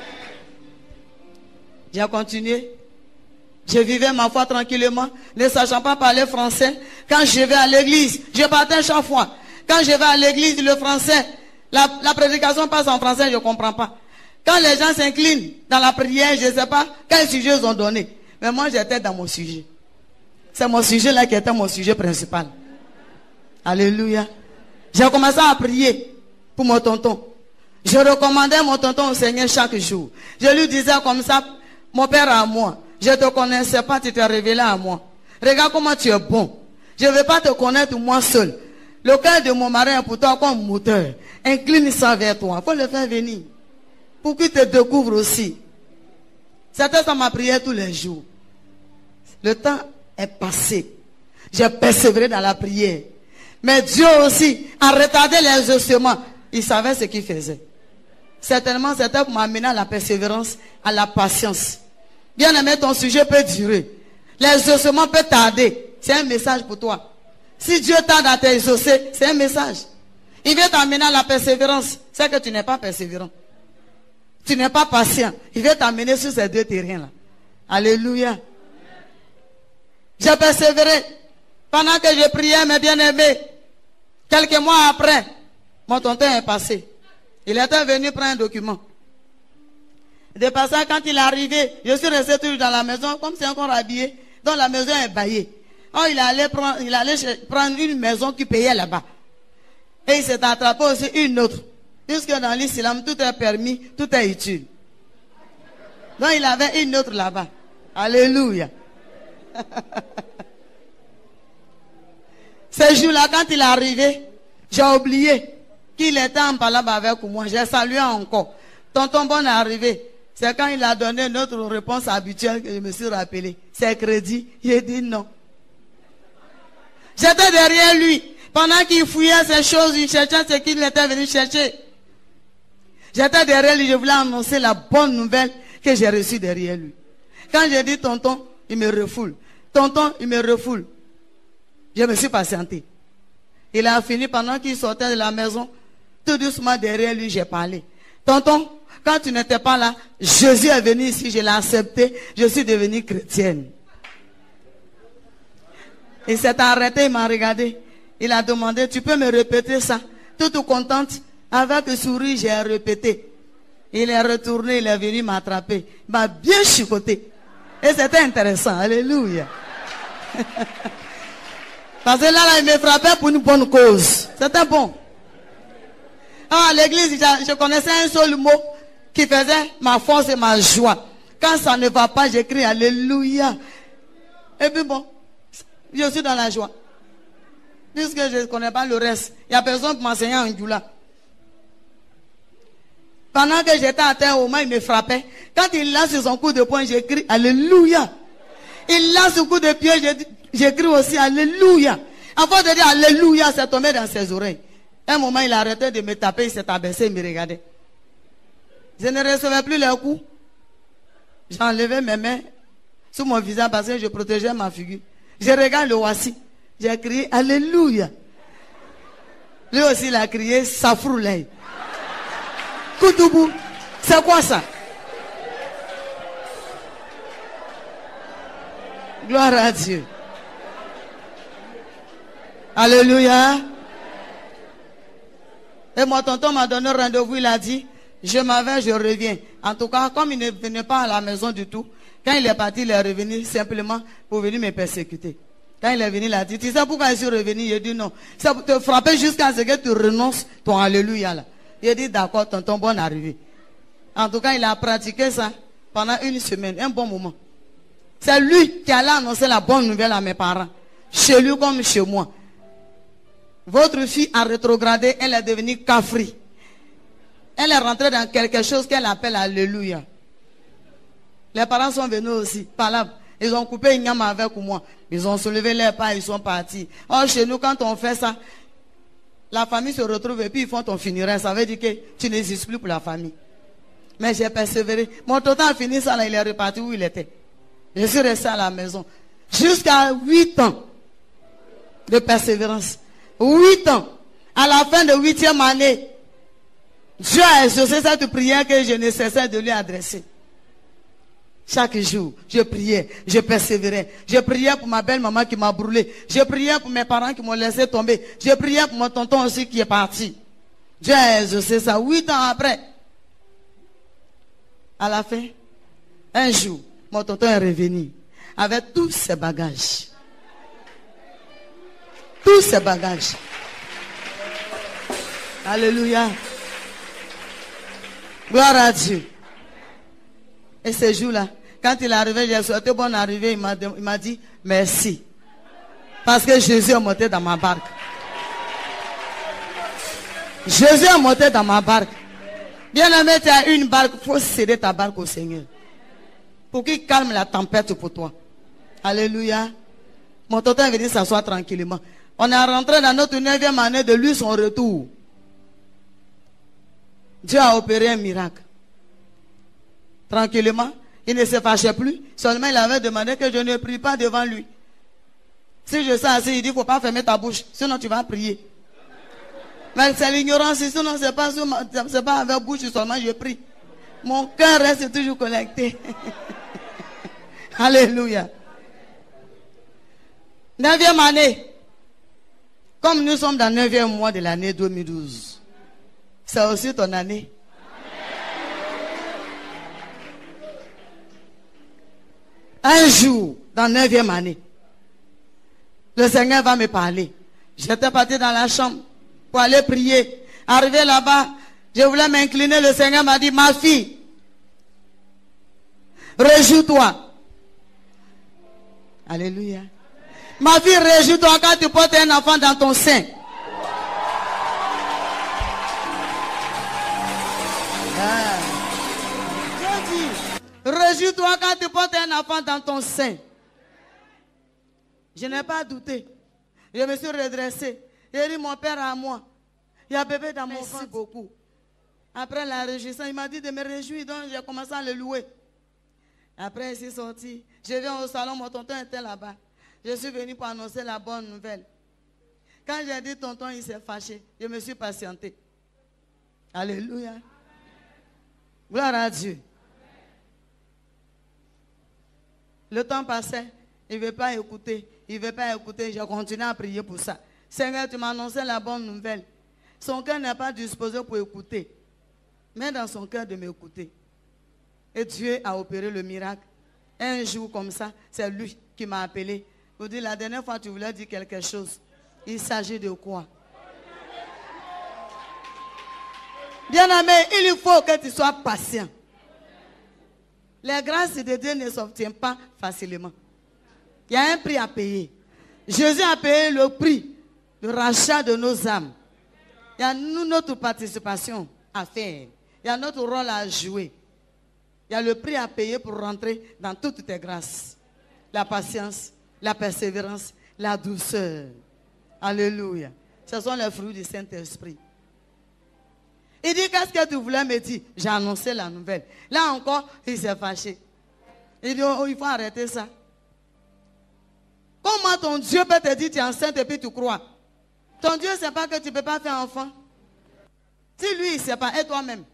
J'ai continué. Je vivais ma foi tranquillement, ne sachant pas parler français. Quand je vais à l'église, je partais chaque fois. Quand je vais à l'église, le français, la, la prédication passe en français, je ne comprends pas. Quand les gens s'inclinent dans la prière, je ne sais pas quel sujet ils ont donné. Mais moi, j'étais dans mon sujet. C'est mon sujet là qui était mon sujet principal. Alléluia. J'ai commencé à prier pour mon tonton. Je recommandais mon tonton au Seigneur chaque jour. Je lui disais comme ça, mon père à moi, je ne te connaissais pas, tu t'es révélé à moi. Regarde comment tu es bon. Je ne veux pas te connaître moi seul. Le cœur de mon mari est pour toi comme moteur. Incline ça vers toi. Il faut le faire venir. Pour qu'il te découvre aussi. C'était ça ma prière tous les jours. Le temps est passé. J'ai persévéré dans la prière. Mais Dieu aussi a retardé les ossements. Il savait ce qu'il faisait. Certainement, c'était pour m'amener à la persévérance, à la patience. Bien aimé, ton sujet peut durer. Les ossements peuvent tarder. C'est un message pour toi. Si Dieu tarde à t'exaucer, c'est un message. Il veut t'amener à la persévérance. C'est que tu n'es pas persévérant. Tu n'es pas patient. Il veut t'amener sur ces deux terrains-là. Alléluia. J'ai persévéré. Pendant que je priais, mes bien-aimés, quelques mois après, mon tonton est passé. Il était venu prendre un document. De passage, quand il est arrivé, je suis resté toujours dans la maison, comme c'est encore habillé, donc la maison est baillée. Oh, il allait prendre, il allait prendre une maison qui payait là-bas. Et il s'est attrapé aussi une autre. Puisque dans l'islam, tout est permis, tout est utile. Donc il avait une autre là-bas. Alléluia. Ce jour-là, quand il est arrivé, j'ai oublié qu'il était en palabre avec moi. J'ai salué encore. Tonton Bon est arrivé. C'est quand il a donné notre réponse habituelle que je me suis rappelé. C'est crédit. J'ai dit non. J'étais derrière lui. Pendant qu'il fouillait ces choses, il cherchait ce qu'il était venu chercher. J'étais derrière lui, je voulais annoncer la bonne nouvelle que j'ai reçue derrière lui. Quand j'ai dit tonton, il me refoule. Tonton, il me refoule. Je me suis patienté. Il a fini pendant qu'il sortait de la maison. Tout doucement derrière lui, j'ai parlé. Tonton, quand tu n'étais pas là, Jésus est venu ici, je l'ai accepté, je suis devenue chrétienne. Il s'est arrêté, il m'a regardé. Il a demandé, tu peux me répéter ça? Toute contente, avec le sourire, j'ai répété. Il est retourné, il est venu m'attraper. Il m'a bien chicoté. Et c'était intéressant, alléluia. Parce que là, là, il me frappait pour une bonne cause. C'était bon. Ah, à l'église, je connaissais un seul mot qui faisait ma force et ma joie. Quand ça ne va pas, j'écris alléluia. Et puis bon, je suis dans la joie. Puisque je ne connais pas le reste. Il n'y a personne pour m'enseigner en Djoula. Pendant que j'étais à terre, au moins il me frappait. Quand il lance son coup de poing, j'écris alléluia. Il lance son coup de pied, j'écris aussi alléluia. Avant de dire alléluia, c'est tombé dans ses oreilles. Un moment, il a arrêté de me taper, il s'est abaissé, il me regardait. Je ne recevais plus les coups. J'ai enlevé mes mains sous mon visage parce que je protégeais ma figure. Je regarde le voici. J'ai crié alléluia. Lui aussi, il a crié safroulay. Koutoubou, c'est quoi ça? Gloire à Dieu. Alléluia. Et mon tonton m'a donné rendez-vous, il a dit, je m'en vais, je reviens. En tout cas, comme il ne venait pas à la maison du tout, quand il est parti, il est revenu simplement pour venir me persécuter. Quand il est venu, il a dit, tu sais pourquoi je suis revenu? Il a dit non. C'est pour te frapper jusqu'à ce que tu renonces ton alléluia là. Il a dit d'accord, tonton, bonne arrivée. En tout cas, il a pratiqué ça pendant une semaine, un bon moment. C'est lui qui allait annoncer la bonne nouvelle à mes parents. Chez lui comme chez moi. Votre fille a rétrogradé, elle est devenue kafri. Elle est rentrée dans quelque chose qu'elle appelle alléluia. Les parents sont venus aussi, par là. Ils ont coupé une gamme avec moi. Ils ont soulevé les pas, ils sont partis. Or, chez nous, quand on fait ça, la famille se retrouve et puis ils font ton funérail. Ça veut dire que tu n'existes plus pour la famille. Mais j'ai persévéré. Mon tonton a fini ça, là, il est reparti où il était. Je suis resté à la maison. Jusqu'à huit ans de persévérance. Huit ans. À la fin de huitième année, Dieu a exaucé cette prière que je ne cessais de lui adresser. Chaque jour, je priais, je persévérais. Je priais pour ma belle-maman qui m'a brûlé. Je priais pour mes parents qui m'ont laissé tomber. Je priais pour mon tonton aussi qui est parti. Dieu a exaucé ça. Huit ans après, à la fin, un jour, mon tonton est revenu avec tous ses bagages. Tous ses bagages. Alléluia. Gloire à Dieu. Et ce jour-là, quand il est arrivé, j'ai souhaité bonne arrivée, il m'a dit merci. Parce que Jésus est monté dans ma barque. Jésus est monté dans ma barque. Bien aimé, tu as une barque, il faut céder ta barque au Seigneur. Pour qu'il calme la tempête pour toi. Alléluia. Mon tonton est venu s'asseoir tranquillement. On est rentré dans notre neuvième année de lui, son retour. Dieu a opéré un miracle. Tranquillement, il ne se fâchait plus. Seulement, il avait demandé que je ne prie pas devant lui. Si je suis assis, il dit, il ne faut pas fermer ta bouche, sinon tu vas prier. Mais c'est l'ignorance, sinon ce n'est pas, pas avec bouche seulement je prie. Mon cœur reste toujours connecté. Alléluia. Neuvième année. Comme nous sommes dans le neuvième mois de l'année deux mille douze. C'est aussi ton année. Un jour, dans la neuvième année, le Seigneur va me parler. J'étais parti dans la chambre pour aller prier. Arrivé là-bas, je voulais m'incliner. Le Seigneur m'a dit, ma fille, réjouis-toi. Alléluia. Ma fille, réjouis-toi quand tu portes un enfant dans ton sein. Ah. Je dis, réjouis-toi quand tu portes un enfant dans ton sein. Je n'ai pas douté. Je me suis redressé. J'ai dit, mon père à moi. Il y a bébé dans mon ventre. Merci beaucoup. Après la réjouissance, il m'a dit de me réjouir. Donc j'ai commencé à le louer. Après, il s'est sorti. Je viens au salon, mon tonton était là-bas. Je suis venue pour annoncer la bonne nouvelle. Quand j'ai dit tonton, il s'est fâché. Je me suis patientée. Alléluia. Gloire à Dieu. Le temps passait. Il ne veut pas écouter. Il ne veut pas écouter. J'ai continué à prier pour ça. Seigneur, tu m'as annoncé la bonne nouvelle. Son cœur n'est pas disposé pour écouter. Mais dans son cœur de m'écouter. Et Dieu a opéré le miracle. Un jour comme ça, c'est lui qui m'a appelé. Vous dites, la dernière fois, tu voulais dire quelque chose. Il s'agit de quoi? Bien-aimé, il faut que tu sois patient. Les grâces de Dieu ne s'obtiennent pas facilement. Il y a un prix à payer. Jésus a payé le prix de rachat de nos âmes. Il y a notre participation à faire. Il y a notre rôle à jouer. Il y a le prix à payer pour rentrer dans toutes tes grâces. La patience, la persévérance, la douceur. Alléluia. Ce sont les fruits du Saint-Esprit. Il dit, qu'est-ce que tu voulais me dire? J'ai annoncé la nouvelle. Là encore, il s'est fâché. Il dit, oh, il faut arrêter ça. Comment ton Dieu peut te dire, tu es enceinte et puis tu crois? Ton Dieu ne sait pas que tu ne peux pas faire enfant. Si lui, il ne sait pas, et toi-même.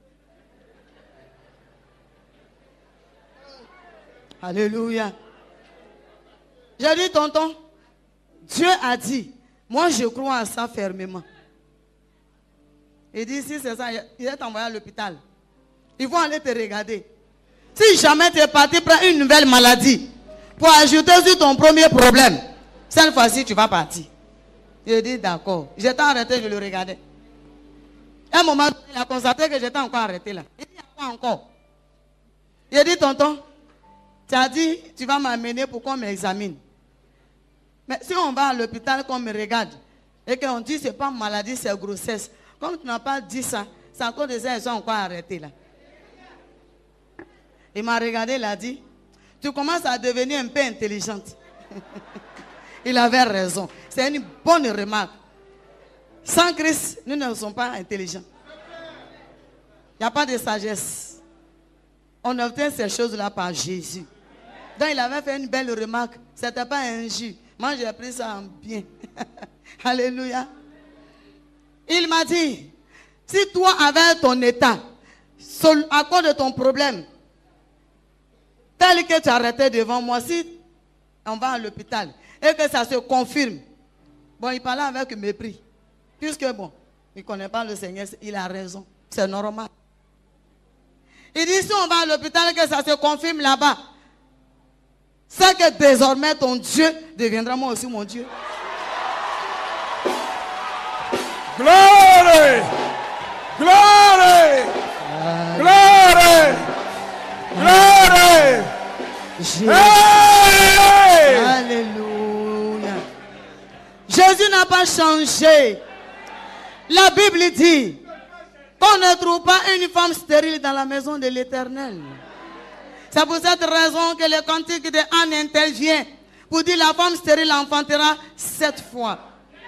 Alléluia. J'ai dit, tonton, Dieu a dit, moi je crois à ça fermement. Il dit, si c'est ça, il est envoyé à l'hôpital. Ils vont aller te regarder. Si jamais tu es parti prendre une nouvelle maladie pour ajouter sur ton premier problème, cette fois-ci tu vas partir. Il dit, d'accord. J'étais arrêté, je le regardais. À un moment, il a constaté que j'étais encore arrêté là. Il dit, il y a quoi encore? Il dit, tonton, tu as dit, tu vas m'amener pour qu'on m'examine. Mais si on va à l'hôpital, qu'on me regarde, et qu'on dit, ce n'est pas maladie, c'est grossesse. Comme tu n'as pas dit ça, c'est à cause de ça, ils sont encore arrêtés là. Il m'a regardé, il a dit, tu commences à devenir un peu intelligente. Il avait raison. C'est une bonne remarque. Sans Christ, nous ne sommes pas intelligents. Il n'y a pas de sagesse. On obtient ces choses-là par Jésus. Donc il avait fait une belle remarque. Ce n'était pas injure. Moi j'ai pris ça en bien. Alléluia. Il m'a dit, si toi avec ton état, à cause de ton problème, tel que tu arrêtais devant moi, si on va à l'hôpital et que ça se confirme, bon, il parlait avec mépris. Puisque bon, il ne connaît pas le Seigneur, il a raison, c'est normal. Il dit, si on va à l'hôpital et que ça se confirme là-bas, c'est que désormais ton Dieu deviendra moi aussi mon Dieu. Glory! Glory! Glory! Glory! Jésus. Hey! Alléluia. Jésus n'a pas changé. La Bible dit qu'on ne trouve pas une femme stérile dans la maison de l'Éternel. C'est pour cette raison que le cantique de Anne intervient pour dire la femme stérile enfantera sept fois.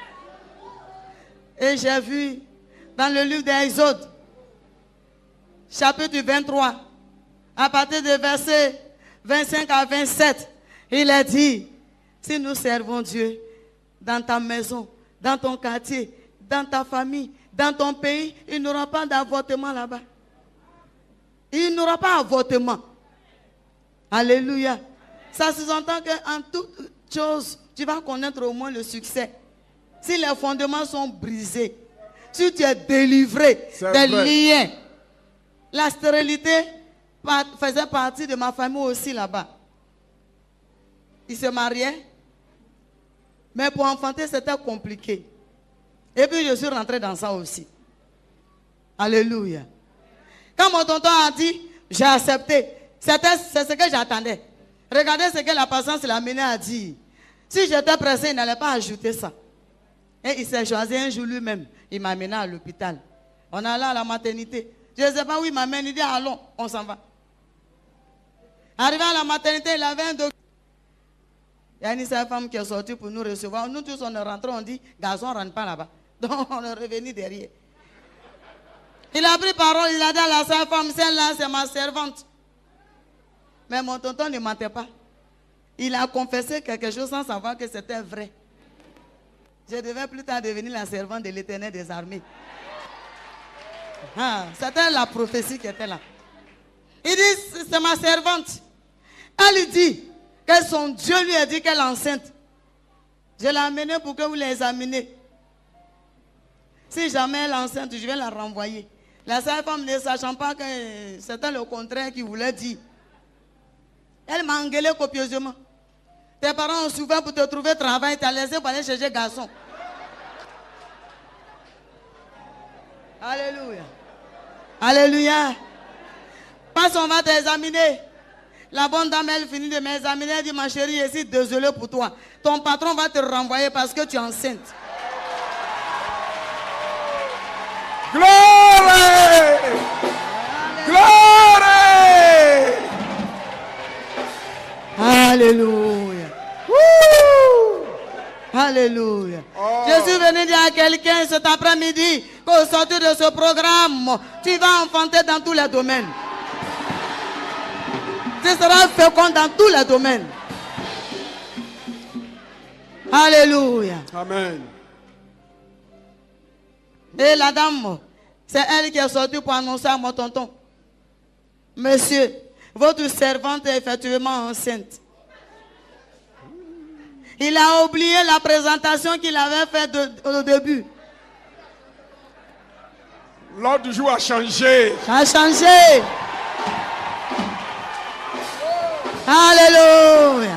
Et j'ai vu dans le livre d'Exode, chapitre vingt-trois, à partir de verset vingt-cinq à vingt-sept, il a dit, si nous servons Dieu dans ta maison, dans ton quartier, dans ta famille, dans ton pays, il n'y aura pas d'avortement là-bas. Il n'y aura pas d'avortement. Alléluia. Ça sous-entend qu'en toute chose, tu vas connaître au moins le succès. Si les fondements sont brisés, si tu es délivré des liens, la stérilité faisait partie de ma famille aussi là-bas. Il se mariait, mais pour enfanter c'était compliqué. Et puis je suis rentré dans ça aussi. Alléluia. Quand mon tonton a dit, j'ai accepté. C'est ce que j'attendais. Regardez ce que la patience l'a amené à dire. Si j'étais pressé, il n'allait pas ajouter ça. Et il s'est choisi un jour lui-même. Il m'a amené à l'hôpital. On allait à la maternité. Je ne sais pas où il m'amène. Il dit, allons, on s'en va. Arrivé à la maternité, il avait un docteur. Il y a une seule femme qui est sortie pour nous recevoir. Nous tous, on est rentrés, on dit, garçon, ne rentre pas là-bas. Donc, on est revenu derrière. Il a pris parole, il a dit à la seule femme, celle-là, c'est ma servante. Mais mon tonton ne mentait pas. Il a confessé quelque chose sans savoir que c'était vrai. Je devais plus tard devenir la servante de l'Éternel des armées. Ah, c'était la prophétie qui était là. Il dit, c'est ma servante. Elle lui dit que son Dieu lui a dit qu'elle est enceinte. Je l'ai amenée pour que vous l'examiniez. Si jamais elle est enceinte, je vais la renvoyer. La sage-femme, ne sachant pas que c'était le contraire qu'il voulait dire, elle m'a engueulé copieusement. Tes parents ont souffert pour te trouver travail, tu as laissé pour aller chercher garçon. Alléluia. Alléluia. Parce qu'on va t'examiner. La bonne dame, elle finit de m'examiner. Elle dit, ma chérie, je suis désolée pour toi. Ton patron va te renvoyer parce que tu es enceinte. Glory! Glory! Alléluia. Woo! Alléluia. Oh. Je suis venu dire à quelqu'un cet après-midi qu'au sortir de ce programme, tu vas enfanter dans tous les domaines. Tu seras fécond dans tous les domaines. Alléluia. Amen. Et la dame, c'est elle qui est sortie pour annoncer à mon tonton. Monsieur, votre servante est effectivement enceinte. Il a oublié la présentation qu'il avait faite au début. L'ordre du jour a changé. Ça a changé. Alléluia.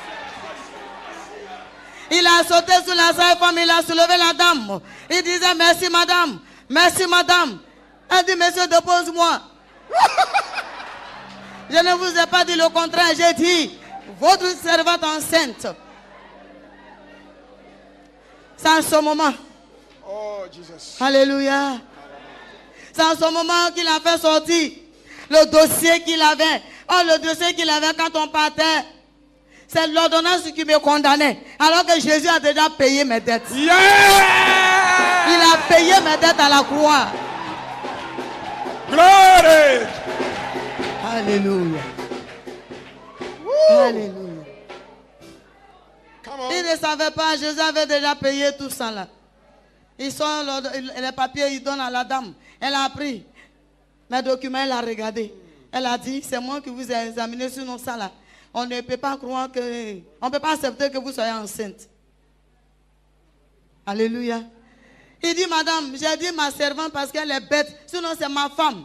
Il a sauté sur la sage-femme, il a soulevé la dame. Il disait merci madame, merci madame. Elle dit monsieur dépose-moi. Je ne vous ai pas dit le contraire, j'ai dit votre servante enceinte. C'est en ce moment. Oh, Jesus. Alléluia. C'est en ce moment qu'il a fait sortir le dossier qu'il avait. Oh, le dossier qu'il avait quand on partait. C'est l'ordonnance qui me condamnait. Alors que Jésus a déjà payé mes dettes. Yeah! Il a payé mes dettes à la croix. Glory! Alléluia. Woo! Alléluia. Come on. Il ne savait pas, Jésus avait déjà payé tout ça là. Ils sont les papiers, ils donnent à la dame. Elle a pris mes documents, elle a regardé. Elle a dit, c'est moi qui vous ai examiné sur nos ça là. On ne peut pas croire que, on ne peut pas accepter que vous soyez enceinte. Alléluia. Il dit, madame, j'ai dit ma servante parce qu'elle est bête, sinon c'est ma femme.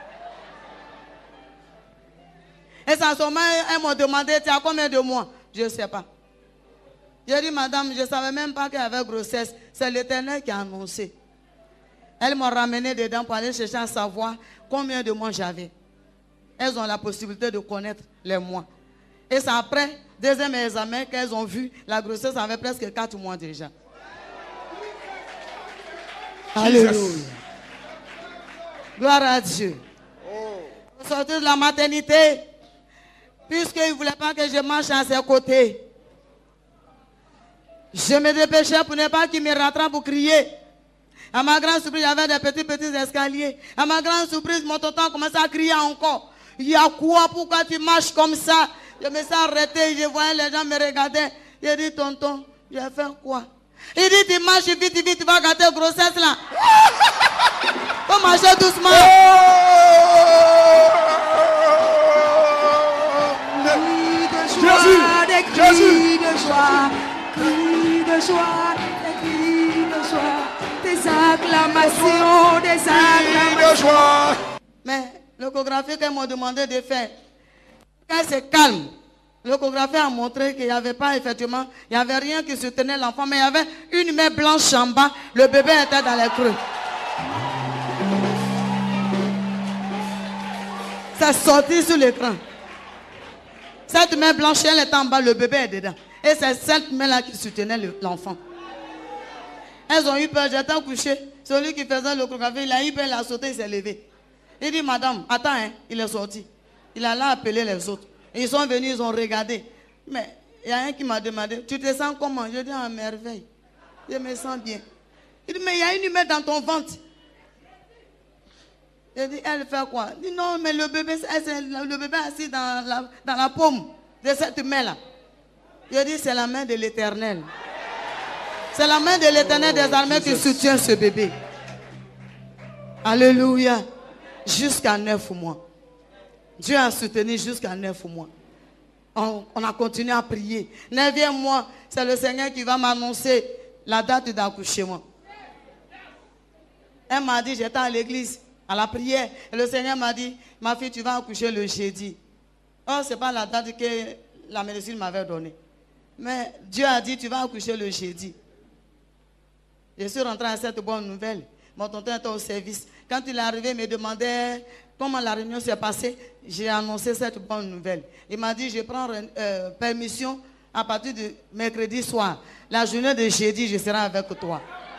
Et ça, son mari, elle m'a demandé, tu as combien de mois? Je ne sais pas. J'ai dit, madame, je ne savais même pas qu'elle avait grossesse. C'est l'Éternel qui a annoncé. Elle m'a ramené dedans pour aller chercher à savoir combien de mois j'avais. Elles ont la possibilité de connaître les mois. Et c'est après, deuxième examen, qu'elles ont vu la grossesse avait presque quatre mois déjà. Alléluia. Gloire à Dieu. Au sortir de la maternité, puisqu'il ne voulait pas que je marche à ses côtés, je me dépêchais pour ne pas qu'il me rattrape pour crier. À ma grande surprise, il y avait des petits, petits escaliers. À ma grande surprise, mon tonton commençait à crier encore. Il y a quoi? Pourquoi tu marches comme ça? Je me suis arrêté, je voyais les gens me regarder. J'ai dit, tonton, j'ai fait quoi? Il dit, tu marches vite, vite, tu vas gâter grossesse là. Faut marcher doucement. Jésus, des cris de joie, cris de joie, des cris de joie, des acclamations, des acclamations. de joie. Mais l'échographie qu'elles m'ont demandé de faire, quand c'est calme, l'échographie a montré qu'il n'y avait pas effectivement, il n'y avait rien qui soutenait l'enfant, mais il y avait une main blanche en bas, le bébé était dans les creux. Ça sortit sur l'écran. Cette main blanche, elle est en bas, le bébé est dedans. Et c'est cette main-là qui soutenait l'enfant. Elles ont eu peur, j'étais couché. Celui qui faisait l'échographie, il a eu peur, il a sauté, il s'est levé. Il dit, madame, attends, hein, il est sorti. Il a là appelé les autres. Ils sont venus, ils ont regardé. Mais il y a un qui m'a demandé, tu te sens comment? Je dis, à merveille. Je me sens bien. Il dit, mais il y a une humaine dans ton ventre. Je dis, elle fait quoi? Il dit, non, mais le bébé, le bébé est assis dans la, dans la paume de cette main-là. Je dis, c'est la main de l'Éternel. C'est la main de l'Éternel des armées qui soutient ce bébé. Alléluia. Jusqu'à neuf mois. Dieu a soutenu jusqu'à neuf mois. On, on a continué à prier. Neuvième mois, c'est le Seigneur qui va m'annoncer la date d'accouchement. Elle m'a dit, j'étais à l'église, à la prière. Et le Seigneur m'a dit, ma fille, tu vas accoucher le jeudi. Oh, ce n'est pas la date que la médecine m'avait donnée. Mais Dieu a dit, tu vas accoucher le jeudi. Je suis rentrée à cette bonne nouvelle. Mon tonton était au service. Quand il est arrivé, il me demandait comment la réunion s'est passée. J'ai annoncé cette bonne nouvelle. Il m'a dit, je prends euh, permission à partir de mercredi soir. La journée de jeudi, je serai avec toi.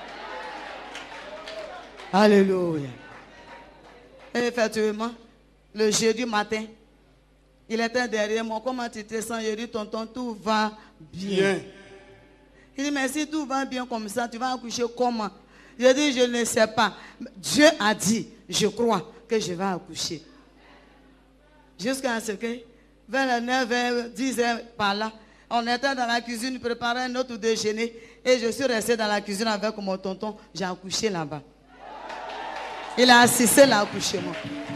Alléluia. Et effectivement, le jeudi matin, il était derrière moi. Comment tu te sens? J'ai dit, tonton, tout va bien. bien. Il dit, mais si tout va bien comme ça, tu vas accoucher comment? J'ai dit, je ne sais pas. Dieu a dit, je crois que je vais accoucher. Jusqu'à ce que, vers les neuf heures, dix heures par là, on était dans la cuisine, préparait notre déjeuner. Et je suis restée dans la cuisine avec mon tonton. J'ai accouché là-bas. Il a assisté l'accouchement.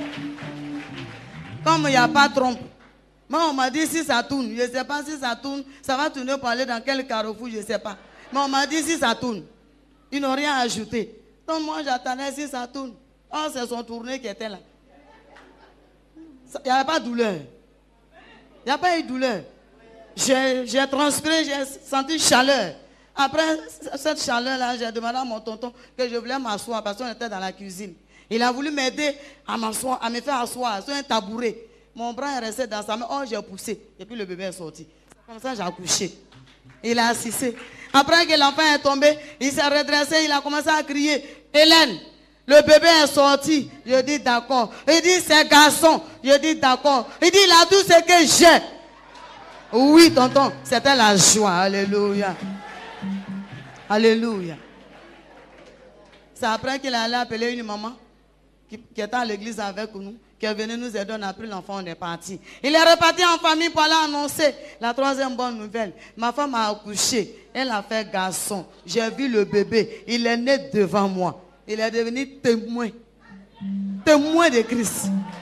Comme il n'y a pas de trompe. Moi, on m'a dit si ça tourne. Je ne sais pas si ça tourne. Ça va tourner pour aller dans quel carrefour, je ne sais pas. Mais on m'a dit si ça tourne. Ils n'ont rien ajouté. Donc moi, j'attendais si ça tourne. Oh, c'est son tourné qui était là. Il n'y avait pas de douleur. Il n'y a pas eu de douleur. J'ai transpiré, j'ai senti chaleur. Après cette chaleur-là, j'ai demandé à mon tonton que je voulais m'asseoir parce qu'on était dans la cuisine. Il a voulu m'aider à m'asseoir, à me faire asseoir sur un tabouret. Mon bras est resté dans sa main. Oh, j'ai poussé. Et puis le bébé est sorti. Comme ça, j'ai accouché. Il a assisté. Après que l'enfant est tombé, il s'est redressé, il a commencé à crier. Hélène, le bébé est sorti. Je dis d'accord. Il dit c'est garçon. Je dis d'accord. Il dit il a tout ce que j'ai. Oui, tonton, c'était la joie. Alléluia. Alléluia. C'est après qu'il allait appeler une maman qui, qui était à l'église avec nous, qui est venue nous aider, on a pris l'enfant, on est parti. Il est reparti en famille pour aller annoncer la troisième bonne nouvelle. Ma femme a accouché, elle a fait garçon. J'ai vu le bébé, il est né devant moi. Il est devenu témoin. Témoin de Christ.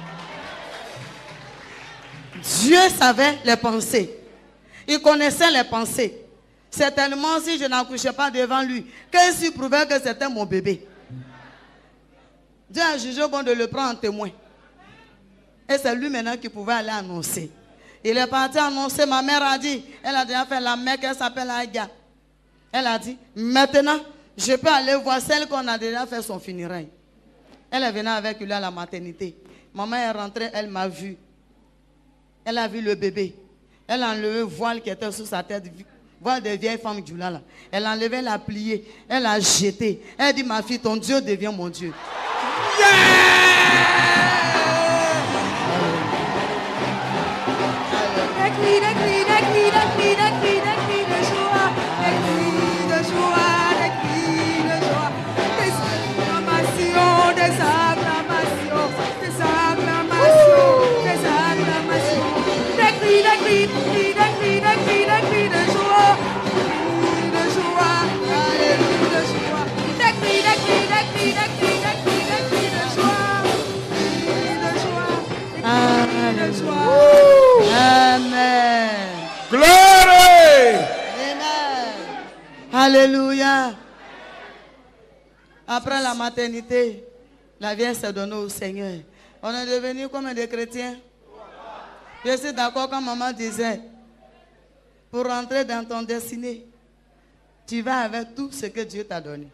Dieu savait les pensées. Il connaissait les pensées. Certainement, si je n'accouchais pas devant lui, qu'est-ce qui prouvait que c'était mon bébé? Dieu a jugé bon de le prendre en témoin. Et c'est lui maintenant qui pouvait aller annoncer. Il est parti annoncer. Ma mère a dit, elle a déjà fait la mère qu'elle s'appelle Aïga. Elle a dit, maintenant, je peux aller voir celle qu'on a déjà fait son funérail. Elle est venue avec lui à la maternité. Maman est rentrée, elle m'a vu. Elle a vu le bébé. Elle a enlevé le voile qui était sous sa tête. Voile des vieilles femmes du là. Elle a enlevé, elle a plié. Elle a jeté. Elle dit, ma fille, ton Dieu devient mon Dieu. Yeah! Des cris, des cris, des cris, des cris, des cris, des cris de joie, des cris de joie, des cris de joie, des acclamations, des acclamations, des acclamations, des acclamations, des cris, des cris, des cris, des cris, des cris, des cris de joie, des cris de joie, des cris de joie, des cris, des cris, des cris, des cris, des cris, des cris de joie, des cris de joie, des cris de joie. Amen. Glory. Amen. Alléluia. Après la maternité, la vie s'est donnée au Seigneur. On est devenus comme des chrétiens. Je suis d'accord quand maman disait, pour rentrer dans ton destinée, tu vas avec tout ce que Dieu t'a donné.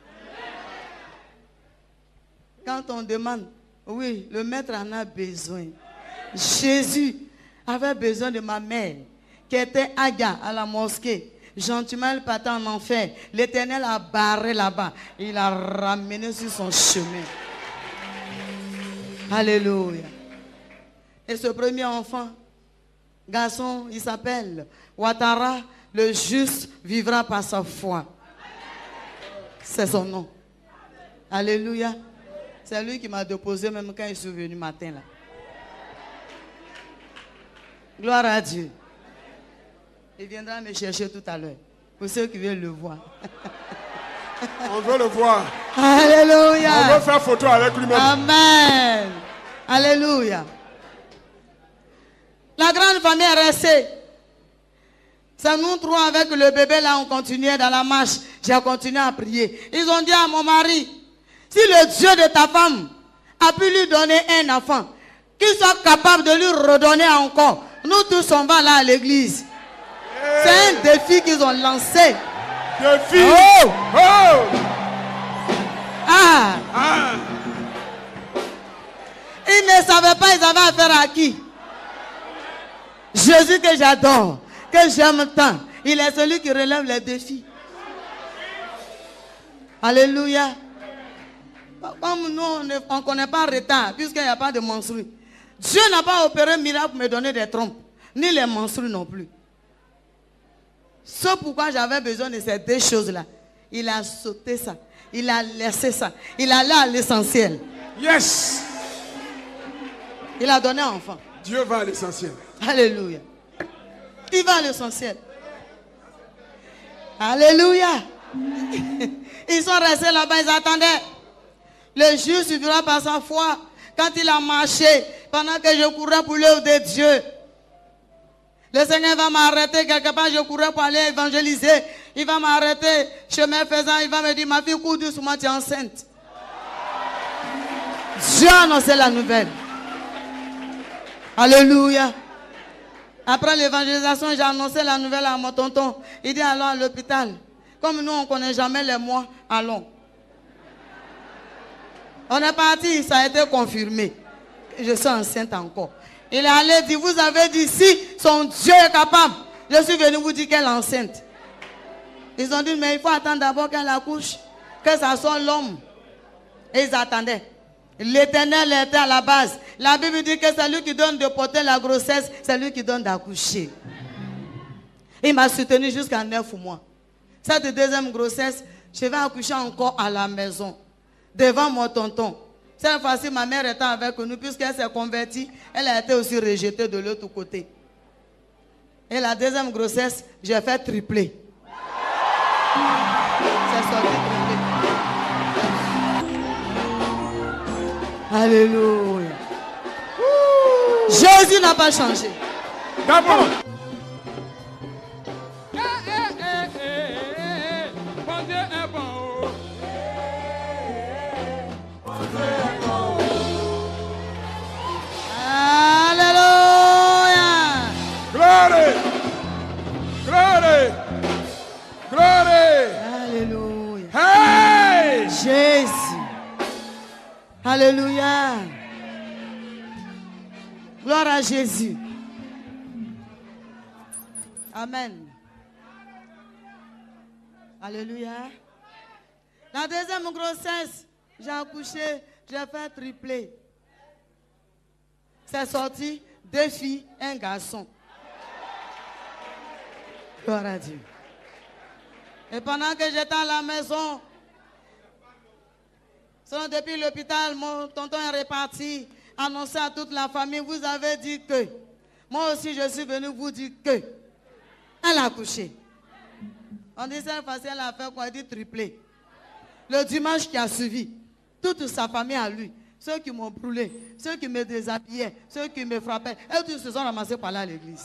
Quand on demande, oui, le maître en a besoin. Jésus avait besoin de ma mère, qui était Aga à la mosquée. Gentiment, elle partait en enfer. L'Éternel a barré là-bas. Il a ramené sur son chemin. Alléluia. Et ce premier enfant, garçon, il s'appelle Ouattara. Le juste vivra par sa foi. C'est son nom. Alléluia. C'est lui qui m'a déposé même quand je suis venu matin là. Gloire à Dieu. Il viendra me chercher tout à l'heure. Pour ceux qui veulent le voir. On veut le voir. Alléluia. On veut faire photo avec lui-même. Amen. Alléluia. La grande famille est restée. C'est nous trois avec le bébé là, on continuait dans la marche. J'ai continué à prier. Ils ont dit à mon mari, si le Dieu de ta femme a pu lui donner un enfant, qu'il soit capable de lui redonner encore. Nous tous on va là à l'église. C'est un défi qu'ils ont lancé. Défi. Oh! Oh! Ah! Ah! Ils ne savaient pas, ils avaient affaire à qui? Jésus que j'adore, que j'aime tant. Il est celui qui relève les défis. Alléluia. Comme nous, on ne connaît pas le retard, puisqu'il n'y a pas de menstrues. Dieu n'a pas opéré un miracle pour me donner des trompes, ni les menstrues non plus. C'est pourquoi j'avais besoin de ces deux choses-là. Il a sauté ça. Il a laissé ça. Il allait à l'essentiel. Yes. Il a donné un enfant. Dieu va à l'essentiel. Alléluia. Il va à l'essentiel. Alléluia. Ils sont restés là-bas, ils attendaient. Le juge suffira par sa foi. Quand il a marché, pendant que je courais pour l'œuvre de Dieu, le Seigneur va m'arrêter quelque part, je courais pour aller évangéliser. Il va m'arrêter, chemin faisant, il va me dire, ma fille, cours doucement, tu es enceinte. Dieu a annoncé la nouvelle. Alléluia. Après l'évangélisation, j'ai annoncé la nouvelle à mon tonton. Il dit, allons à l'hôpital. Comme nous, on ne connaît jamais les mois, allons. On est parti, ça a été confirmé. Je suis enceinte encore. Il est allé dire, vous avez dit, si son Dieu est capable, je suis venu vous dire qu'elle est enceinte. Ils ont dit, mais il faut attendre d'abord qu'elle accouche, que ça soit l'homme. Et ils attendaient. L'Éternel était à la base. La Bible dit que c'est lui qui donne de porter la grossesse, c'est lui qui donne d'accoucher. Il m'a soutenu jusqu'à neuf mois. Cette deuxième grossesse, je vais accoucher encore à la maison, devant mon tonton. Cette fois-ci, ma mère était avec nous, puisqu'elle s'est convertie, elle a été aussi rejetée de l'autre côté. Et la deuxième grossesse, j'ai fait tripler. C'est sorti triplé. Alléluia. Jésus n'a pas changé. D'abord. Alléluia. Glory. Glory. Glory. Alléluia. Hey. Jésus. Alléluia. Gloire à Jésus. Amen. Alléluia. La deuxième grossesse, j'ai accouché, j'ai fait tripler. C'est sorti deux filles, un garçon. Gloire à Dieu. Et pendant que j'étais à la maison, selon depuis l'hôpital, mon tonton est reparti, annoncé à toute la famille, vous avez dit que. Moi aussi, je suis venu vous dire que. Elle a accouché. On dit cette fois-ci, elle a fait quoi? Elle dit triplé. Le dimanche qui a suivi, toute sa famille à lui, ceux qui m'ont brûlé, ceux qui me déshabillaient, ceux qui me frappaient, eux tous se sont ramassés par là à l'église.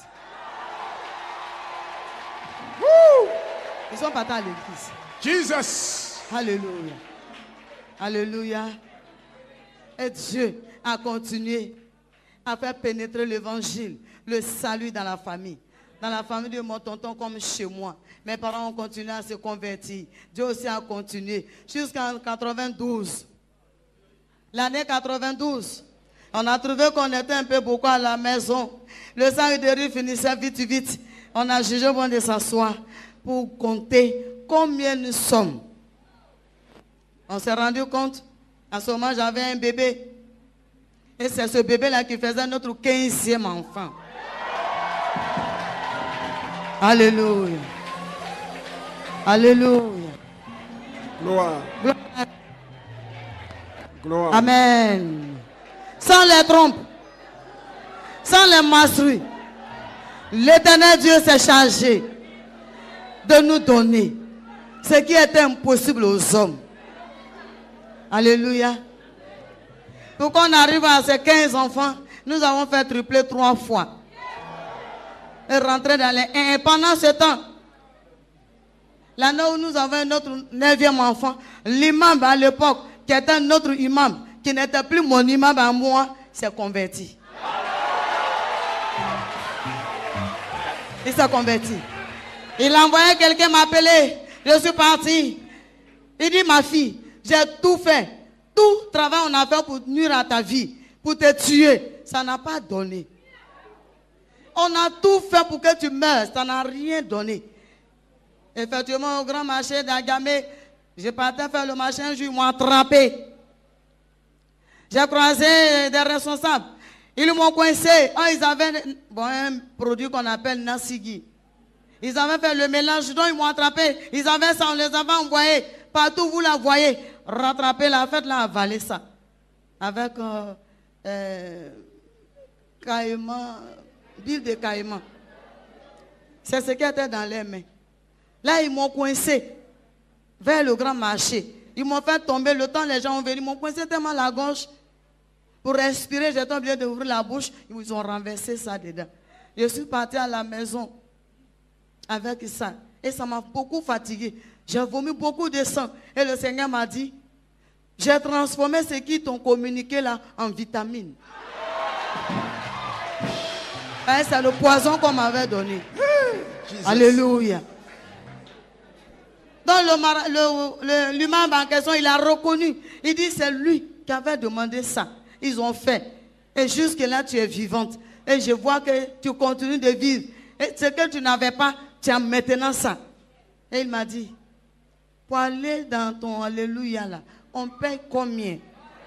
Ils sont partis à l'église. Jesus. Alléluia. Alléluia. Et Dieu a continué à faire pénétrer l'évangile, le salut dans la famille. Dans la famille de mon tonton comme chez moi. Mes parents ont continué à se convertir. Dieu aussi a continué. Jusqu'en quatre-vingt-douze. L'année quatre-vingt-douze. On a trouvé qu'on était un peu beaucoup à la maison. Le sang de riz finissait vite, vite. On a jugé bon de s'asseoir pour compter combien nous sommes. On s'est rendu compte. À ce moment, j'avais un bébé. Et c'est ce bébé-là qui faisait notre quinzième enfant. Alléluia. Alléluia. Gloire. Gloire. Gloire. Amen. Sans les trompes, sans les menstrues, L'Éternel Dieu s'est chargé de nous donner ce qui était impossible aux hommes. Alléluia. Pour qu'on arrive à ces quinze enfants, nous avons fait tripler trois fois. Et rentrer dans les... Et pendant ce temps, l'année où nous avons notre neuvième enfant, l'imam à l'époque, qui était notre imam, qui n'était plus mon imam à moi, s'est converti. Il s'est converti. Il a envoyé quelqu'un m'appeler. Je suis parti. Il dit, ma fille, j'ai tout fait. Tout travail on a fait pour nuire à ta vie, pour te tuer. Ça n'a pas donné. On a tout fait pour que tu meurs. Ça n'a rien donné. Effectivement, au grand marché d'Agamé, je partais faire le marché un jour, ils m'ont attrapé. J'ai croisé des responsables. Ils m'ont coincé. Oh, ils avaient bon, un produit qu'on appelle Nasigi. Ils avaient fait le mélange, donc ils m'ont attrapé. Ils avaient ça, on les avait envoyés. Partout, vous la voyez. Rattraper la fête, là, avaler ça. Avec euh, euh, caïman, bile de caïman. C'est ce qui était dans les mains. Là, ils m'ont coincé vers le grand marché. Ils m'ont fait tomber. Le temps, les gens ont venu. Ils m'ont coincé tellement la gorge. Pour respirer, j'étais obligé d'ouvrir la bouche. Ils ont renversé ça dedans. Je suis parti à la maison avec ça. Et ça m'a beaucoup fatigué. J'ai vomi beaucoup de sang. Et le Seigneur m'a dit, j'ai transformé ce qui t'ont communiqué là en vitamines. C'est le poison qu'on m'avait donné. Jesus. Alléluia. Donc l'humain en question, il a reconnu. Il dit, c'est lui qui avait demandé ça. Ils ont fait. Et jusque-là, tu es vivante. Et je vois que tu continues de vivre. Et ce que tu n'avais pas, tu as maintenant ça. Et il m'a dit, pour aller dans ton Alléluia là, on paye combien?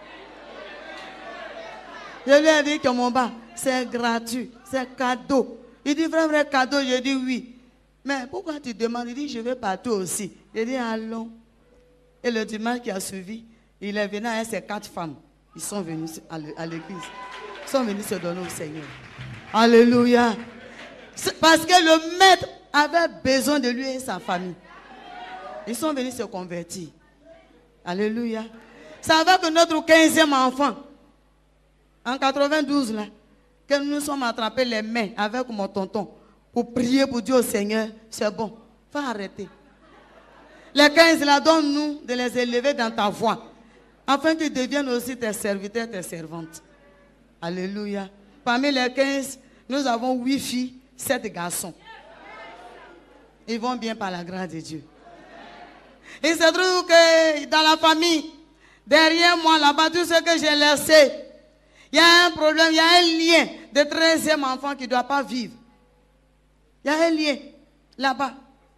Je lui ai dit que mon bas, c'est gratuit, c'est cadeau. Il dit, vrai, vrai cadeau. Je dis oui. Mais pourquoi tu demandes? Il dit, je vais partout aussi. Je dis, allons. Et le dimanche qui a suivi, il est venu avec ses quatre femmes. Ils sont venus à l'église. Ils sont venus se donner au Seigneur. Alléluia. Parce que le maître avait besoin de lui et sa famille. Ils sont venus se convertir. Alléluia. Ça va que notre quinzième enfant, en quatre-vingt-douze, là, que nous nous sommes attrapés les mains avec mon tonton pour prier pour Dieu au Seigneur, c'est bon. Faut arrêter. Les quinze, là, donne-nous de les élever dans ta voie. Afin qu'ils deviennent aussi tes serviteurs, tes servantes. Alléluia. Parmi les quinze, nous avons huit filles, sept garçons. Ils vont bien par la grâce de Dieu. Il se trouve que dans la famille, derrière moi, là-bas, tout ce que j'ai laissé, il y a un problème, il y a un lien de treizième enfant qui ne doit pas vivre. Il y a un lien là-bas.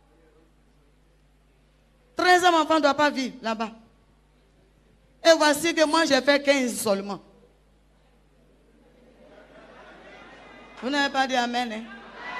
treizième enfant ne doit pas vivre là-bas. Et voici que moi j'ai fait quinze seulement. Vous n'avez pas dit amen, hein?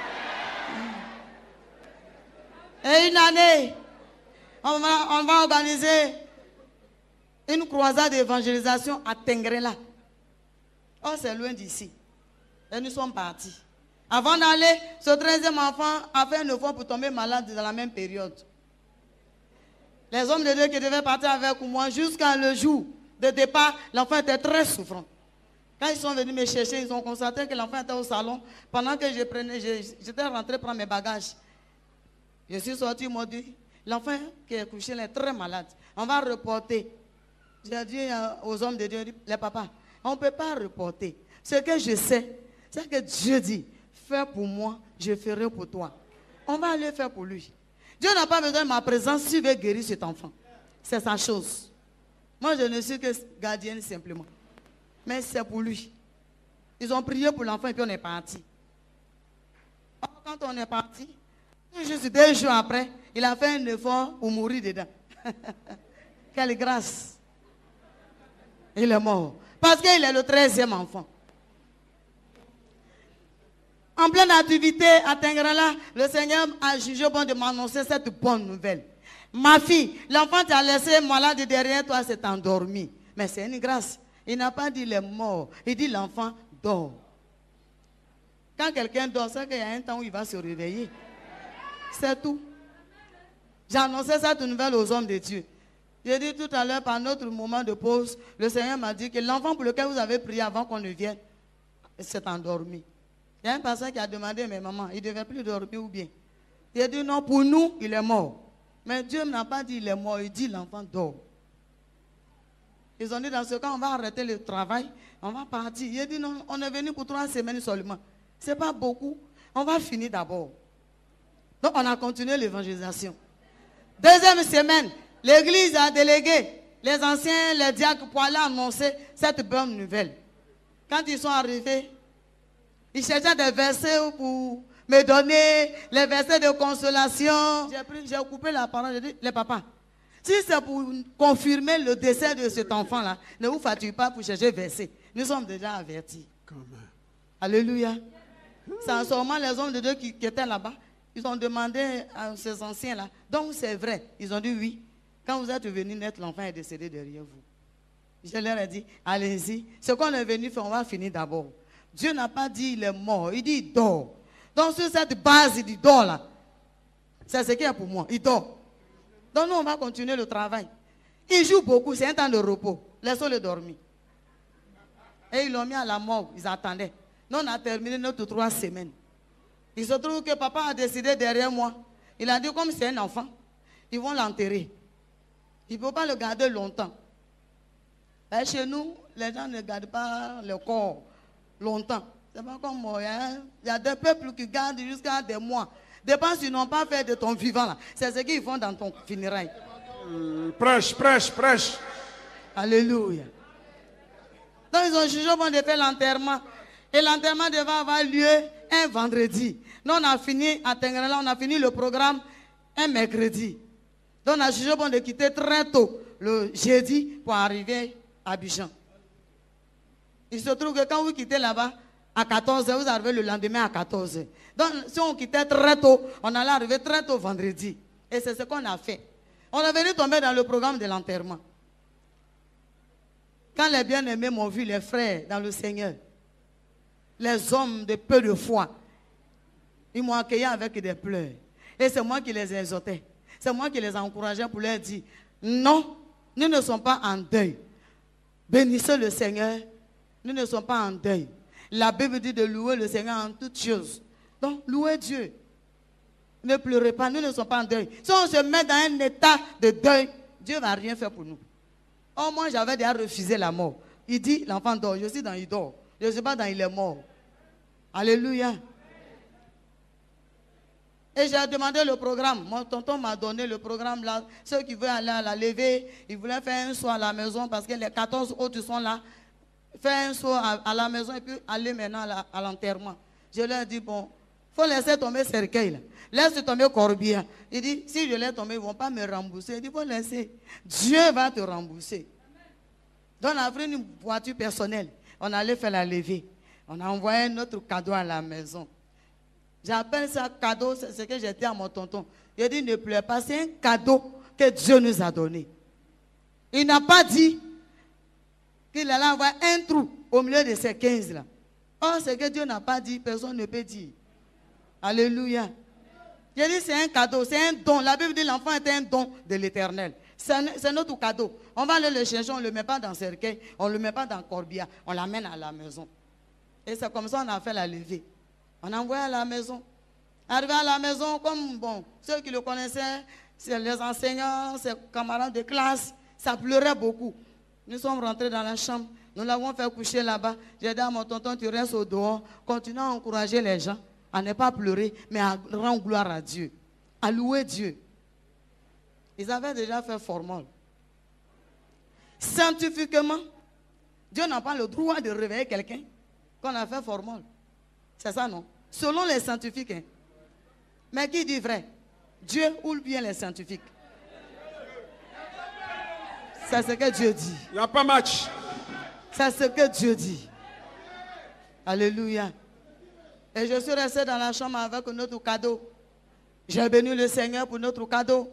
Et une année, on va, on va organiser une croisade d'évangélisation à Tengrela. Oh, c'est loin d'ici. Et nous sommes partis. Avant d'aller, ce treizième enfant a fait une fois pour tomber malade dans la même période. Les hommes de Dieu qui devaient partir avec moi jusqu'à le jour de départ, l'enfant était très souffrant. Quand ils sont venus me chercher, ils ont constaté que l'enfant était au salon. Pendant que je prenais, j'étais rentré prendre mes bagages. Je suis sorti, ils m'ont dit, l'enfant qui est couché, il est très malade. On va reporter. J'ai dit aux hommes de Dieu, les papas, on ne peut pas reporter. Ce que je sais, c'est que Dieu dit, fais pour moi, je ferai pour toi. On va aller faire pour lui. Dieu n'a pas besoin de ma présence s'il veut guérir cet enfant. C'est sa chose. Moi, je ne suis que gardienne simplement. Mais c'est pour lui. Ils ont prié pour l'enfant et puis on est parti. Quand on est parti, juste deux jours après, il a fait un effort pour mourir dedans. Quelle grâce. Il est mort. Parce qu'il est le treizième enfant. En pleine activité à Tengrela, le Seigneur a jugé bon de m'annoncer cette bonne nouvelle. Ma fille, l'enfant t'a laissé malade derrière toi, s'est endormi. Mais c'est une grâce. Il n'a pas dit il est mort. Il dit l'enfant dort. Quand quelqu'un dort, c'est qu'il y a un temps où il va se réveiller. C'est tout. J'ai annoncé cette nouvelle aux hommes de Dieu. J'ai dit tout à l'heure, par notre moment de pause, le Seigneur m'a dit que l'enfant pour lequel vous avez prié avant qu'on ne vienne, s'est endormi. Il y a un pasteur qui a demandé, mais maman, il ne devait plus dormir ou bien? Il a dit non, pour nous, il est mort. Mais Dieu n'a pas dit il est mort, il dit l'enfant dort. Ils ont dit dans ce cas, on va arrêter le travail, on va partir. Il a dit non, on est venu pour trois semaines seulement. Ce n'est pas beaucoup, on va finir d'abord. Donc on a continué l'évangélisation. Deuxième semaine, l'église a délégué les anciens, les diacres pour aller annoncer cette bonne nouvelle. Quand ils sont arrivés, ils cherchaient des versets pour me donner les versets de consolation. J'ai pris, j'ai coupé la parole, j'ai dit, les papas, si c'est pour confirmer le décès de cet enfant-là, ne vous fatiguez pas pour chercher versets. Nous sommes déjà avertis. Alléluia. C'est seulement les hommes de Dieu qui, qui étaient là-bas. Ils ont demandé à ces anciens-là. Donc c'est vrai. Ils ont dit oui. Quand vous êtes venus naître, l'enfant est décédé derrière vous. Je leur ai dit, allez-y. Ce qu'on est venu faire, on va finir d'abord. Dieu n'a pas dit il est mort. Il dit il dort. Donc sur cette base, il dit dort là. C'est ce qu'il y a pour moi. Il dort. Donc nous, on va continuer le travail. Il joue beaucoup. C'est un temps de repos. Laissons-le dormir. Et ils l'ont mis à la morgue. Ils attendaient. Nous, on a terminé notre trois semaines. Il se trouve que papa a décidé derrière moi. Il a dit comme c'est un enfant, ils vont l'enterrer. Il ne peut pas le garder longtemps. Et chez nous, les gens ne gardent pas le corps longtemps. C'est pas comme moi. Hein? Il y a des peuples qui gardent jusqu'à des mois. Dépend s'ils n'ont pas fait de ton vivant là. C'est ce qu'ils font dans ton funérail. Mmh, prêche, prêche, prêche. Alléluia. Donc ils ont jugé bon de faire l'enterrement. Et l'enterrement devait avoir lieu un vendredi. Nous, on a fini à Tengrela, on a fini le programme un mercredi. Donc, on a jugé bon de quitter très tôt, le jeudi, pour arriver à Abidjan. Il se trouve que quand vous quittez là-bas, à quatorze heures, vous arrivez le lendemain à quatorze heures. Donc, si on quittait très tôt, on allait arriver très tôt vendredi. Et c'est ce qu'on a fait. On est venu tomber dans le programme de l'enterrement. Quand les bien-aimés m'ont vu, les frères dans le Seigneur, les hommes de peu de foi, ils m'ont accueilli avec des pleurs. Et c'est moi qui les exhortais. C'est moi qui les encourageais pour leur dire, non, nous ne sommes pas en deuil. Bénissez le Seigneur, nous ne sommes pas en deuil. La Bible dit de louer le Seigneur en toutes choses. Donc, louez Dieu. Ne pleurez pas, nous ne sommes pas en deuil. Si on se met dans un état de deuil, Dieu ne va rien faire pour nous. Oh, moi, j'avais déjà refusé la mort. Il dit, l'enfant dort, je suis dans il dort. Je ne suis pas dans il est mort. Alléluia. Et j'ai demandé le programme. Mon tonton m'a donné le programme là. Ceux qui veulent aller à la levée, ils voulaient faire un soir à la maison parce que les quatorze autres sont là. Faire un soir à, à la maison et puis aller maintenant à l'enterrement. Je leur ai dit, bon, il faut laisser tomber cercueil là. Laisse tomber corbillard. Il dit, si je laisse tomber, ils ne vont pas me rembourser. Il dit, il faut laisser. Dieu va te rembourser. Donc on a pris une voiture personnelle. On allait faire la levée. On a envoyé notre cadeau à la maison. J'appelle ça cadeau, c'est ce que j'ai dit à mon tonton. Il a dit, ne pleure pas, c'est un cadeau que Dieu nous a donné. Il n'a pas dit qu'il allait avoir un trou au milieu de ces quinze là. Or, ce que Dieu n'a pas dit, personne ne peut dire. Alléluia. J'ai dit, c'est un cadeau, c'est un don. La Bible dit, l'enfant est un don de l'Éternel. C'est notre cadeau. On va aller le chercher, on ne le met pas dans le cercueil, on ne le met pas dans le corbillard, on l'amène à la maison. Et c'est comme ça qu'on a fait la levée. On a envoyé à la maison. Arrivé à la maison, comme bon, ceux qui le connaissaient, c'est les enseignants, ses camarades de classe, ça pleurait beaucoup. Nous sommes rentrés dans la chambre, nous l'avons fait coucher là-bas. J'ai dit à mon tonton, tu restes au dehors, continue à encourager les gens, à ne pas pleurer, mais à rendre gloire à Dieu, à louer Dieu. Ils avaient déjà fait formol. Scientifiquement, Dieu n'a pas le droit de réveiller quelqu'un qu'on a fait formol. C'est ça, non? Selon les scientifiques. Hein. Mais qui dit vrai? Dieu ou bien les scientifiques? C'est ce que Dieu dit. Il n'y a pas match. C'est ce que Dieu dit. Alléluia. Et je suis resté dans la chambre avec notre cadeau. J'ai béni le Seigneur pour notre cadeau.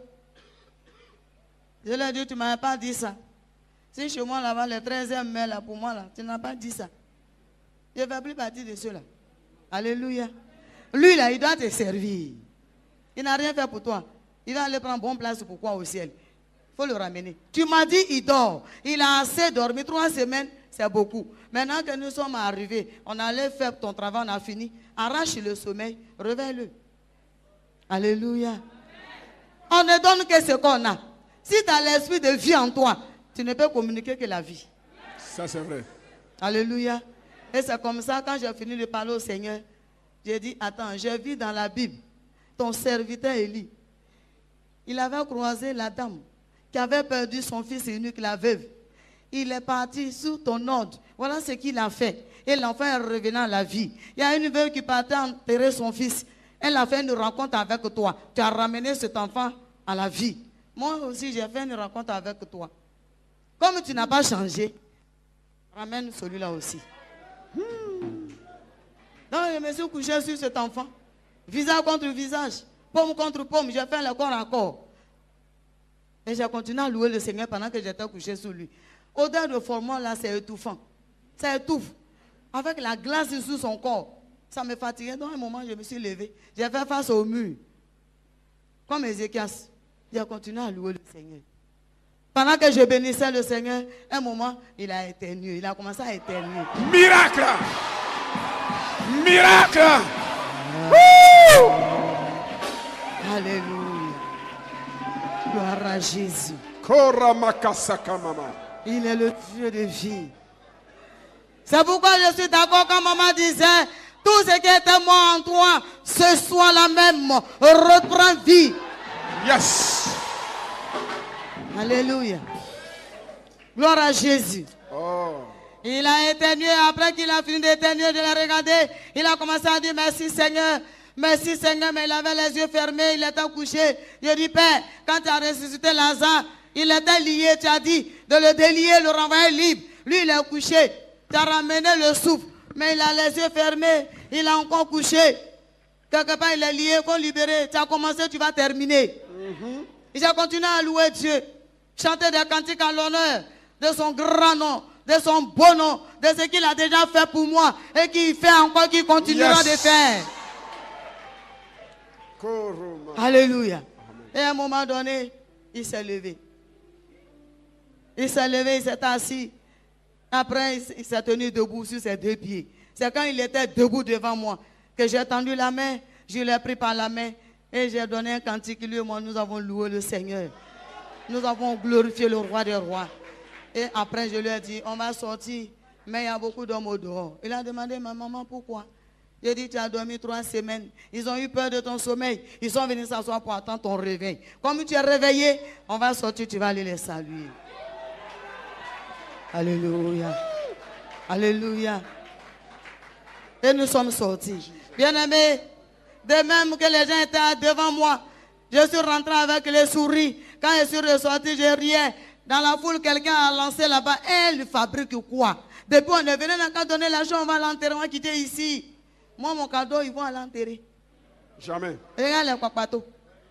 Je lui ai dit, tu ne m'avais pas dit ça. Si chez moi, là-bas, le treizième mai, là, pour moi, là, tu n'as pas dit ça. Je ne fais plus partie de ceux-là. Alléluia. Lui, là, il doit te servir. Il n'a rien fait pour toi. Il va aller prendre bonne place pour quoi au ciel? Il faut le ramener. Tu m'as dit, il dort. Il a assez dormi. Trois semaines, c'est beaucoup. Maintenant que nous sommes arrivés, on allait faire ton travail, on a fini. Arrache le sommeil, réveille-le. Alléluia. On ne donne que ce qu'on a. Si tu as l'esprit de vie en toi, tu ne peux communiquer que la vie. Ça, c'est vrai. Alléluia. Et c'est comme ça, quand j'ai fini de parler au Seigneur, j'ai dit, attends, j'ai vu dans la Bible, ton serviteur Élie, il avait croisé la dame qui avait perdu son fils unique, la veuve. Il est parti sous ton ordre. Voilà ce qu'il a fait. Et l'enfant est revenu à la vie. Il y a une veuve qui partait enterrer son fils. Elle a fait une rencontre avec toi. Tu as ramené cet enfant à la vie. Moi aussi, j'ai fait une rencontre avec toi. Comme tu n'as pas changé, ramène celui-là aussi. Hmm. Donc, je me suis couché sur cet enfant. Visage contre visage. Pomme contre pomme. J'ai fait le corps à corps. Et j'ai continué à louer le Seigneur pendant que j'étais couché sur lui. Odeur de formol là, c'est étouffant. Ça étouffe. Avec la glace sous son corps. Ça me fatiguait. Dans un moment, je me suis levé. J'ai fait face au mur. Comme Ézéchias. J'ai continué à louer le Seigneur. Pendant que je bénissais le Seigneur, un moment, il a éternué. Il a commencé à éternuer. Miracle! Miracle! Ah. Alléluia. Gloire à Jésus. Il est le Dieu de vie. C'est pourquoi je suis d'accord quand maman disait, tout ce qui était mort en toi, ce soit la même, reprend vie. Yes. Alléluia. Gloire à Jésus. Oh. Il a éternué. Après qu'il a fini d'éternuer, je l'ai regardé. Il a commencé à dire merci Seigneur. Merci Seigneur. Mais il avait les yeux fermés. Il était couché. Je dis Père, quand tu as ressuscité Lazare, il était lié. Tu as dit de le délier, le renvoyer libre. Lui, il est couché. Tu as ramené le souffle. Mais il a les yeux fermés. Il a encore couché. Quelque part, il est lié, qu'on libéré. Tu as commencé, tu vas terminer. Mm-hmm. J'ai continué à louer Dieu. Chanter des cantiques à l'honneur de son grand nom, de son beau nom, de ce qu'il a déjà fait pour moi et qu'il fait encore, qu'il continuera yes. de faire. Koroma. Alléluia. Et à un moment donné, il s'est levé. Il s'est levé, il s'est assis. Après, il s'est tenu debout sur ses deux pieds. C'est quand il était debout devant moi que j'ai tendu la main, je l'ai pris par la main et j'ai donné un cantique. Lui et moi, nous avons loué le Seigneur. Nous avons glorifié le roi des rois. Et après, je lui ai dit, on va sortir, mais il y a beaucoup d'hommes au dehors. Il a demandé, ma maman, pourquoi? J'ai dit, tu as dormi trois semaines. Ils ont eu peur de ton sommeil. Ils sont venus s'asseoir pour attendre ton réveil. Comme tu es réveillé, on va sortir, tu vas aller les saluer. Alléluia. Alléluia. Et nous sommes sortis. Bien-aimés, de même que les gens étaient devant moi, je suis rentré avec les souris. Quand je suis ressorti, je riais. Dans la foule, quelqu'un a lancé là-bas. Elle fabrique quoi? Depuis on est venu, on n'a qu'à donner l'argent, on va l'enterrer, on va quitter ici. Moi, mon cadeau, ils vont l'enterrer. Jamais. Regarde les papatos.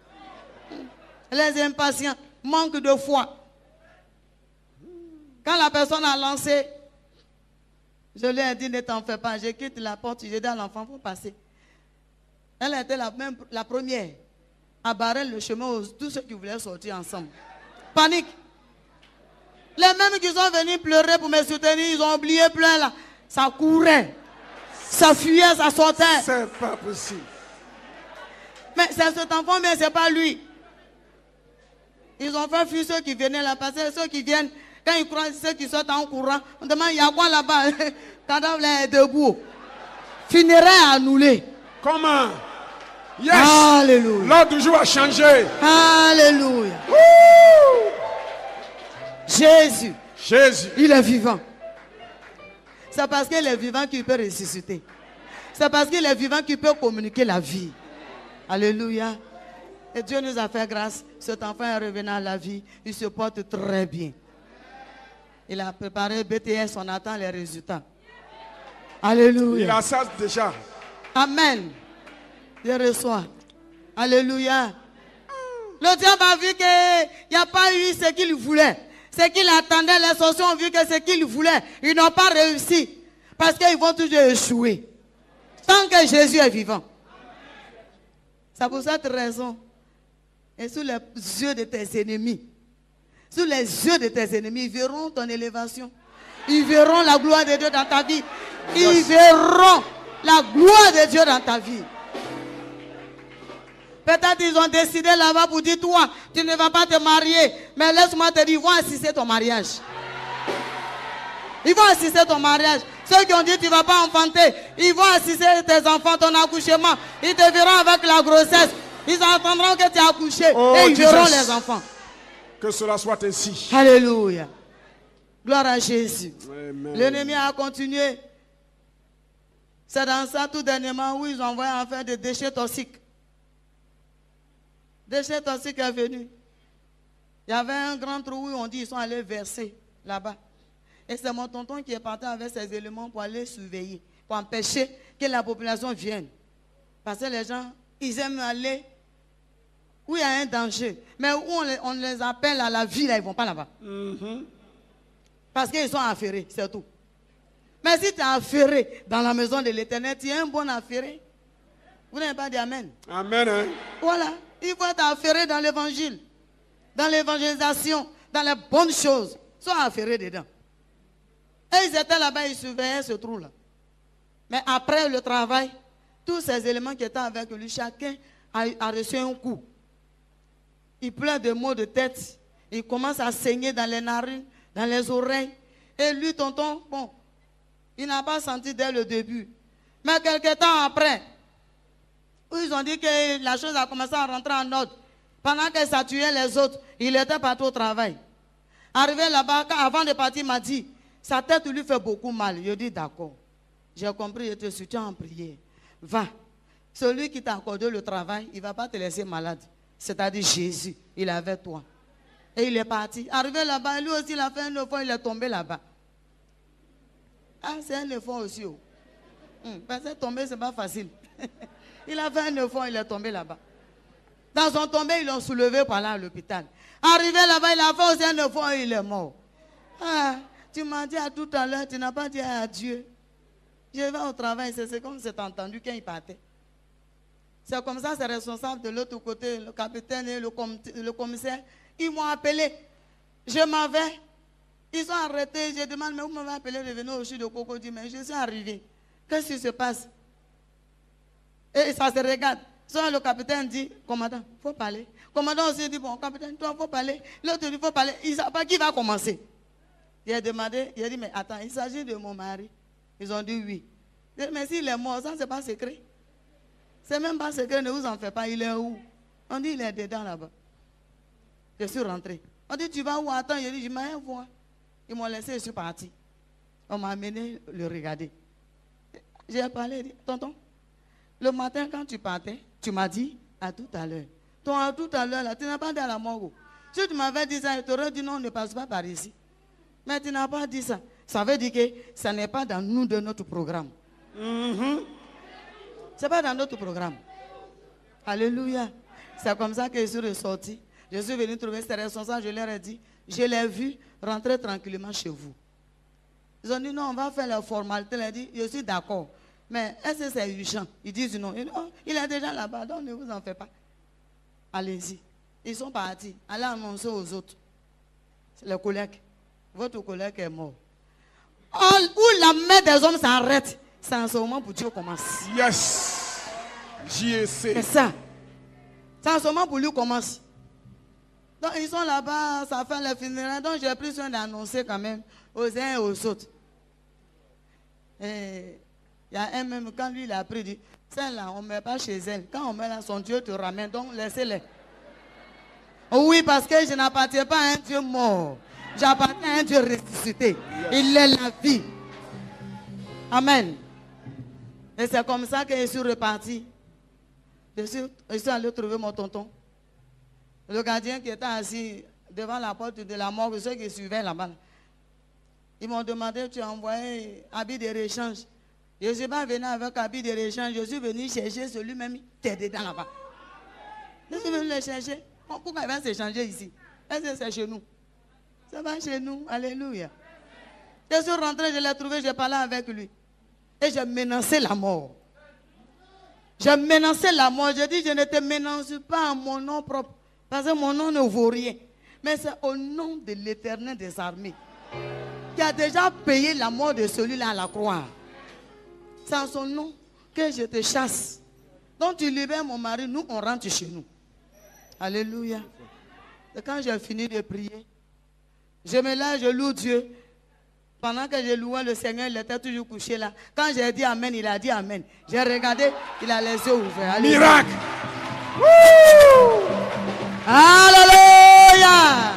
Les impatients, manque de foi. Quand la personne a lancé, je lui ai dit, ne t'en fais pas. Je quitte la porte, j'ai dit à l'enfant, il faut passer. Elle était la, même, la première à barrer le chemin aux tous ceux qui voulaient sortir ensemble. Panique. Les mêmes qui sont venus pleurer pour me soutenir, ils ont oublié plein là. Ça courait. Ça fuyait, ça sortait. C'est pas possible. Mais c'est cet enfant, mais c'est pas lui. Ils ont fait fuir ceux qui venaient là, parce que ceux qui viennent, quand ils croient ceux qui sortent en courant, on demande, il y a quoi là-bas? Cadavre est debout. Funérailles annulées. Comment? Yes. Alléluia. L'ordre du jour a changé. Alléluia. Woo! Jésus. Jésus. Il est vivant. C'est parce qu'il est vivant qu'il peut ressusciter. C'est parce qu'il est vivant qu'il peut communiquer la vie. Alléluia. Et Dieu nous a fait grâce. Cet enfant est revenu à la vie. Il se porte très bien. Il a préparé B T S. On attend les résultats. Alléluia. Il a ça déjà. Amen. Je reçois. Alléluia. Le diable a vu qu'il n'y a pas eu ce qu'il voulait. Ce qu'il attendait, les sorciers ont vu que ce qu'ils voulaient, ils n'ont pas réussi. Parce qu'ils vont toujours échouer. Tant que Jésus est vivant. C'est pour cette raison. Et sous les yeux de tes ennemis, sous les yeux de tes ennemis, ils verront ton élévation. Ils verront la gloire de Dieu dans ta vie. Ils verront la gloire de Dieu dans ta vie. Peut-être ils ont décidé là-bas pour dire, toi, tu ne vas pas te marier. Mais laisse-moi te dire, ils vont assister ton mariage. Ils vont assister ton mariage. Ceux qui ont dit, tu ne vas pas enfanter, ils vont assister tes enfants, ton accouchement. Ils te verront avec la grossesse. Ils entendront que tu as accouché. Oh, et ils Jesus. verront les enfants. Que cela soit ainsi. Alléluia. Gloire à Jésus. Amen. L'ennemi a continué. C'est dans ça tout dernièrement où ils ont envoyé en fait des déchets toxiques. Déchets toxiques est venu. Il y avait un grand trou où on dit qu'ils sont allés verser là-bas. Et c'est mon tonton qui est parti avec ces éléments pour aller surveiller, pour empêcher que la population vienne. Parce que les gens, ils aiment aller où il y a un danger. Mais où on les, on les appelle à la vie, là, ils ne vont pas là-bas. Mhm. Parce qu'ils sont affairés, c'est tout. Mais si tu es affairé dans la maison de l'Éternel, tu es un bon affairé. Vous n'avez pas dit Amen. Amen. Hein? Voilà. Il faut être affairé dans l'évangile, dans l'évangélisation, dans les bonnes choses. Sois affairé dedans. Et ils étaient là-bas, ils surveillaient ce trou-là. Mais après le travail, tous ces éléments qui étaient avec lui, chacun a, a reçu un coup. Il pleure de maux de tête. Il commence à saigner dans les narines, dans les oreilles. Et lui, tonton, bon, il n'a pas senti dès le début. Mais quelques temps après, où ils ont dit que la chose a commencé à rentrer en ordre. Pendant que ça tuait les autres, il était partout au travail. Arrivé là-bas, avant de partir, il m'a dit, sa tête lui fait beaucoup mal. Je dis d'accord. J'ai compris, je te soutiens en prière. Va. Celui qui t'a accordé le travail, il ne va pas te laisser malade. C'est-à-dire Jésus, il est avec toi. Et il est parti. Arrivé là-bas, lui aussi, il a fait un effort, il est tombé là-bas. Ah, c'est un effort aussi. Oh. Hum, parce que tomber, ce n'est pas facile. Il a fait un effort, il est tombé là-bas. Dans son tombé, ils l'ont soulevé par là à l'hôpital. Arrivé là-bas, il a fait aussi un effort et il est mort. Ah, tu m'as dit à tout à l'heure, tu n'as pas dit à Dieu. Je vais au travail, c'est comme c'est entendu quand il partait. C'est comme ça, c'est responsable de l'autre côté, le capitaine et le, com le commissaire. Ils m'ont appelé. Je m'en vais. Ils sont arrêtés. Je demande, mais vous m'avez appelé de venir au chute de Cocody. Mais je suis arrivé. Qu'est-ce qui se passe? Et ça se regarde. Soit le capitaine dit, commandant, il faut parler. Commandant aussi dit, bon, capitaine, toi, il faut parler. L'autre dit, il faut parler. Il ne sait pas qui va commencer. Il a demandé, il a dit, mais attends, il s'agit de mon mari. Ils ont dit oui. Dit, mais s'il est mort, ça, ce n'est pas secret. C'est même pas secret, ne vous en faites pas. Il est où? On dit, il est dedans là-bas. Je suis rentré. On dit, tu vas où? Attends, il dit, je m'en vais voir. Ils m'ont laissé, je suis parti. On m'a amené le regarder. J'ai parlé, il dit, tonton, le matin quand tu partais, tu m'as dit à tout à l'heure. Ton à tout à l'heure, là, tu n'as pas dit à la morgue. Si tu m'avais dit ça, je t'aurais dit non, ne passe pas par ici. Mais tu n'as pas dit ça. Ça veut dire que ça n'est pas dans nous de notre programme. Mm-hmm. Ce n'est pas dans notre programme. Alléluia. C'est comme ça que je suis ressorti. Je suis venu trouver ces responsables, je leur ai dit, je l'ai vu rentrer tranquillement chez vous. Ils ont dit non, on va faire la formalité. Il a dit, je suis d'accord. Mais est-ce que c'est urgent? Ils disent non. Ils disent, oh, il est déjà là-bas, donc ne vous en faites pas. Allez-y. Ils sont partis. Allez annoncer aux autres. Les collègues. Votre collègue est mort. Où la main des hommes s'arrête, c'est en ce moment pour Dieu commence. Yes. J S C. C'est ça. C'est en ce moment pour lui commence. Donc ils sont là-bas, ça fait les funérailles. Donc j'ai pris soin d'annoncer quand même aux uns et aux autres. Et il y a un même, quand lui il a pris, il dit, celle-là, on ne met pas chez elle. Quand on met là, son Dieu te ramène, donc laissez-les. Oui, parce que je n'appartiens pas à un Dieu mort. J'appartiens à un Dieu ressuscité. Il est la vie. Amen. Et c'est comme ça que je suis reparti. Je suis, je suis allé trouver mon tonton. Le gardien qui était assis devant la porte de la mort, ceux qui suivaient là-bas. Ils m'ont demandé, tu as envoyé habit de réchange. Je ne suis pas venu avec habit de réchange, je suis venu chercher celui-même qui est dedans là-bas. Je suis venu le chercher. Pourquoi il va s'échanger ici? Est-ce que c'est chez nous? Ça va chez nous. Alléluia. Je suis rentré, je l'ai trouvé, j'ai parlé avec lui. Et j'ai menacé la mort. Je menaçais la mort. Je dis, je ne te menace pas à mon nom propre. Parce que mon nom ne vaut rien. Mais c'est au nom de l'Éternel des armées qui a déjà payé la mort de celui-là à la croix. C'est en son nom que je te chasse. Donc tu libères mon mari, nous on rentre chez nous. Alléluia. Et quand j'ai fini de prier, je me lève, je loue Dieu. Pendant que je louais le Seigneur, il était toujours couché là. Quand j'ai dit Amen, il a dit Amen. J'ai regardé, il a les yeux ouverts. Alléluia. Miracle. Alléluia.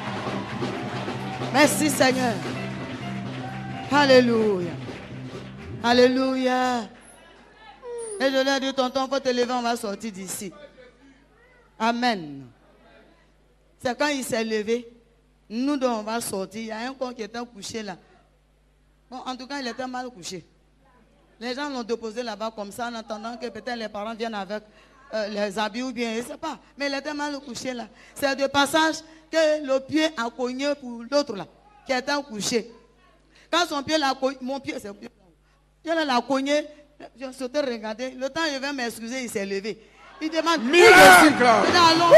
Merci Seigneur. Alléluia. Alléluia. Et je lui ai dit, tonton, il faut te lever, on va sortir d'ici. Amen. C'est quand il s'est levé, nous deux on va sortir. Il y a un corps qui était couché là. Bon, en tout cas, il était mal couché. Les gens l'ont déposé là-bas comme ça en attendant que peut-être les parents viennent avec euh, les habits ou bien, je ne sais pas. Mais il était mal couché là. C'est de passage que le pied a cogné pour l'autre là, qui était couché. Quand son pied l'a cogné, mon pied, c'est il l'a cogné, j'ai sauté regarder. Le temps je vais m'excuser, il s'est levé. Il demande, Miracle. il dit, allons.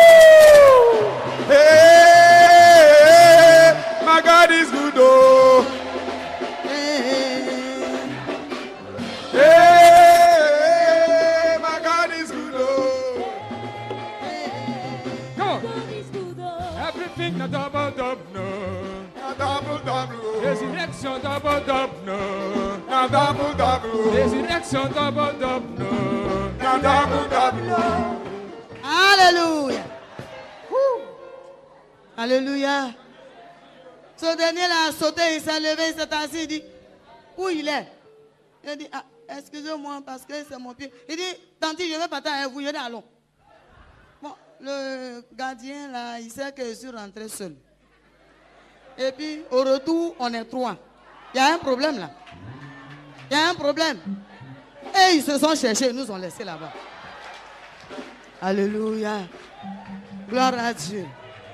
Hey, my God is good, oh. Hey, my God is good, oh. Come on. Everything a double double no. A double double, oh. Resurrection double double no. A double double, oh. Resurrection double double no. A double double, oh. Alléluia. Alléluia. Ce dernier là a sauté, il s'est levé, il s'est assis, il dit, où il est? Il dit, ah, excusez-moi parce que c'est mon pied. Il dit, tanti, je vais partir avec vous, je dis, allons. Bon, le gardien là, il sait que je suis rentré seul. Et puis, au retour, on est trois. Il y a un problème là. Il y a un problème. Et ils se sont cherchés, ils nous ont laissés là-bas. Alléluia. Gloire à Dieu.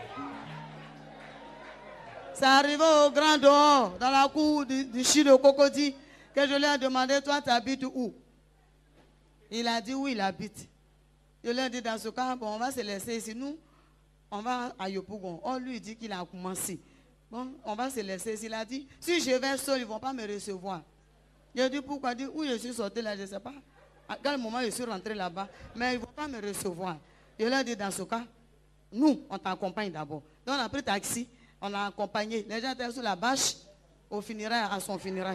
C'est arrivé au grand dehors, dans la cour du, du Chi de Cocody, que je lui ai demandé, toi, tu habites où? Il a dit où il habite. Je lui ai dit, dans ce cas, bon, on va se laisser ici. Nous, on va à Yopougon. On lui dit qu'il a commencé. Bon, on va se laisser ici. Il a dit, si je vais seul, ils ne vont pas me recevoir. Je lui ai dit, pourquoi? Il dit, où je suis sorti là, je ne sais pas. À quel moment je suis rentré là-bas, mais ils ne vont pas me recevoir. Je lui ai dit, dans ce cas, nous, on t'accompagne d'abord. Donc, on a pris taxi. On a accompagné. Les gens étaient sur la bâche au funérail, à son funérail.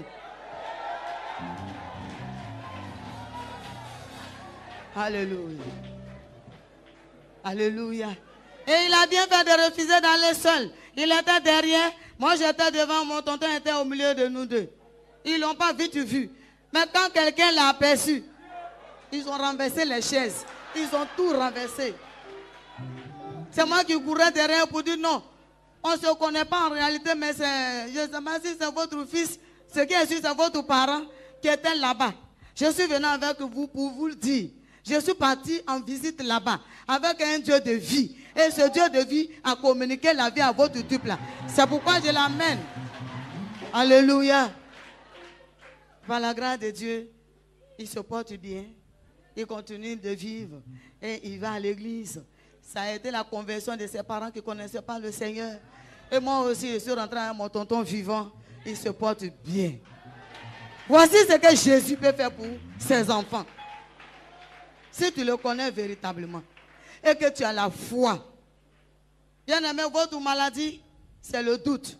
Alléluia. Alléluia. Et il a bien fait de refuser d'aller seul. Il était derrière. Moi, j'étais devant. Mon tonton était au milieu de nous deux. Ils ne l'ont pas vite vu. Mais quand quelqu'un l'a aperçu, ils ont renversé les chaises. Ils ont tout renversé. C'est moi qui courais derrière pour dire non. On ne se connaît pas en réalité, mais c'est, je ne sais pas si c'est votre fils, ce qui est sûr, c'est votre parent qui était là-bas. Je suis venu avec vous pour vous le dire. Je suis parti en visite là-bas avec un Dieu de vie. Et ce Dieu de vie a communiqué la vie à votre type là. C'est pourquoi je l'amène. Alléluia. Par la grâce de Dieu, il se porte bien. Il continue de vivre. Et il va à l'église. Ça a été la conversion de ses parents qui ne connaissaient pas le Seigneur. Et moi aussi, je suis rentré avec mon tonton vivant. Il se porte bien. Voici ce que Jésus peut faire pour ses enfants. Si tu le connais véritablement et que tu as la foi. Bien aimé, votre maladie, c'est le doute.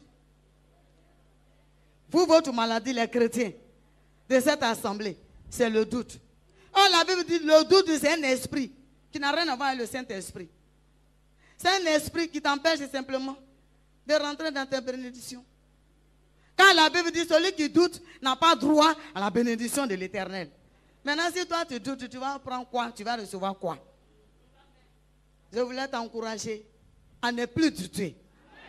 Vous, votre maladie, les chrétiens de cette assemblée, c'est le doute. Oh, la Bible dit le doute, c'est un esprit qui n'a rien à voir avec le Saint-Esprit. C'est un esprit qui t'empêche simplement de rentrer dans tes bénédictions. Quand la Bible dit celui qui doute n'a pas droit à la bénédiction de l'Éternel. Maintenant, si toi tu doutes, tu vas prendre quoi? Tu vas recevoir quoi? Je voulais t'encourager à ne plus douter.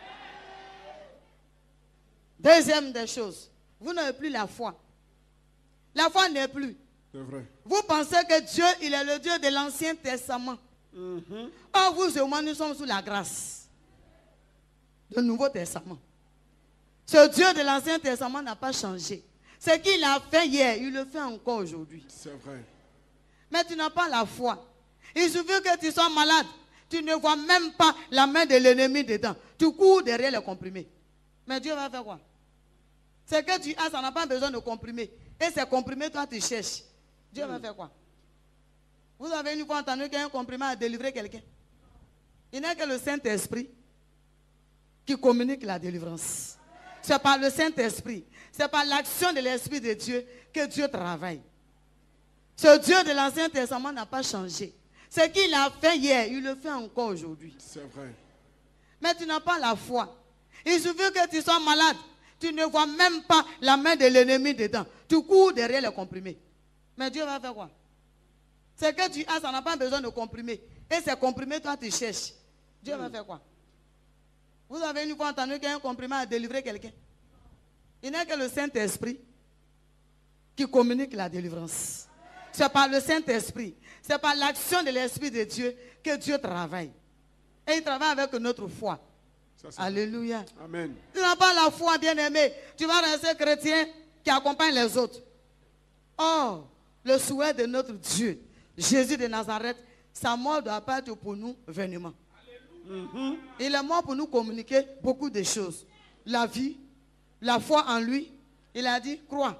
Deuxième des choses, vous n'avez plus la foi. La foi n'est plus. C'est vrai. Vous pensez que Dieu, il est le Dieu de l'Ancien Testament. Mm-hmm. Or, vous et moi, nous sommes sous la grâce du Nouveau Testament. Ce Dieu de l'Ancien Testament n'a pas changé. Ce qu'il a fait hier, il le fait encore aujourd'hui. C'est vrai. Mais tu n'as pas la foi. Il suffit que tu sois malade. Tu ne vois même pas la main de l'ennemi dedans. Tu cours derrière les comprimés. Mais Dieu va faire quoi? C'est que tu as, ça n'a pas besoin de comprimés. Et ces comprimés, toi, tu cherches. Dieu mm. va faire quoi? Vous avez une fois entendu qu'un comprimé a délivré quelqu'un? Il n'est que le Saint-Esprit qui communique la délivrance. C'est par le Saint-Esprit, c'est par l'action de l'Esprit de Dieu que Dieu travaille. Ce Dieu de l'Ancien Testament n'a pas changé. Ce qu'il a fait hier, il le fait encore aujourd'hui. C'est vrai. Mais tu n'as pas la foi. Il suffit que tu sois malade. Tu ne vois même pas la main de l'ennemi dedans. Tu cours derrière les comprimés. Mais Dieu va faire quoi? C'est que tu as, ça n'a pas besoin de comprimés. Et ces comprimés, toi, tu cherches. Dieu mm. va faire quoi? Vous avez une fois entendu qu'un comprimé a délivré quelqu'un? Il n'est que le Saint-Esprit qui communique la délivrance. C'est par le Saint-Esprit, c'est par l'action de l'Esprit de Dieu que Dieu travaille. Et il travaille avec notre foi. Ça, alléluia. Amen. Tu n'as pas la foi, bien-aimé. Tu vas rester chrétien qui accompagne les autres. Or, le souhait de notre Dieu, Jésus de Nazareth, sa mort doit pas être pour nous vainement. Mm-hmm. Il est mort pour nous communiquer beaucoup de choses. La vie, la foi en lui. Il a dit, crois.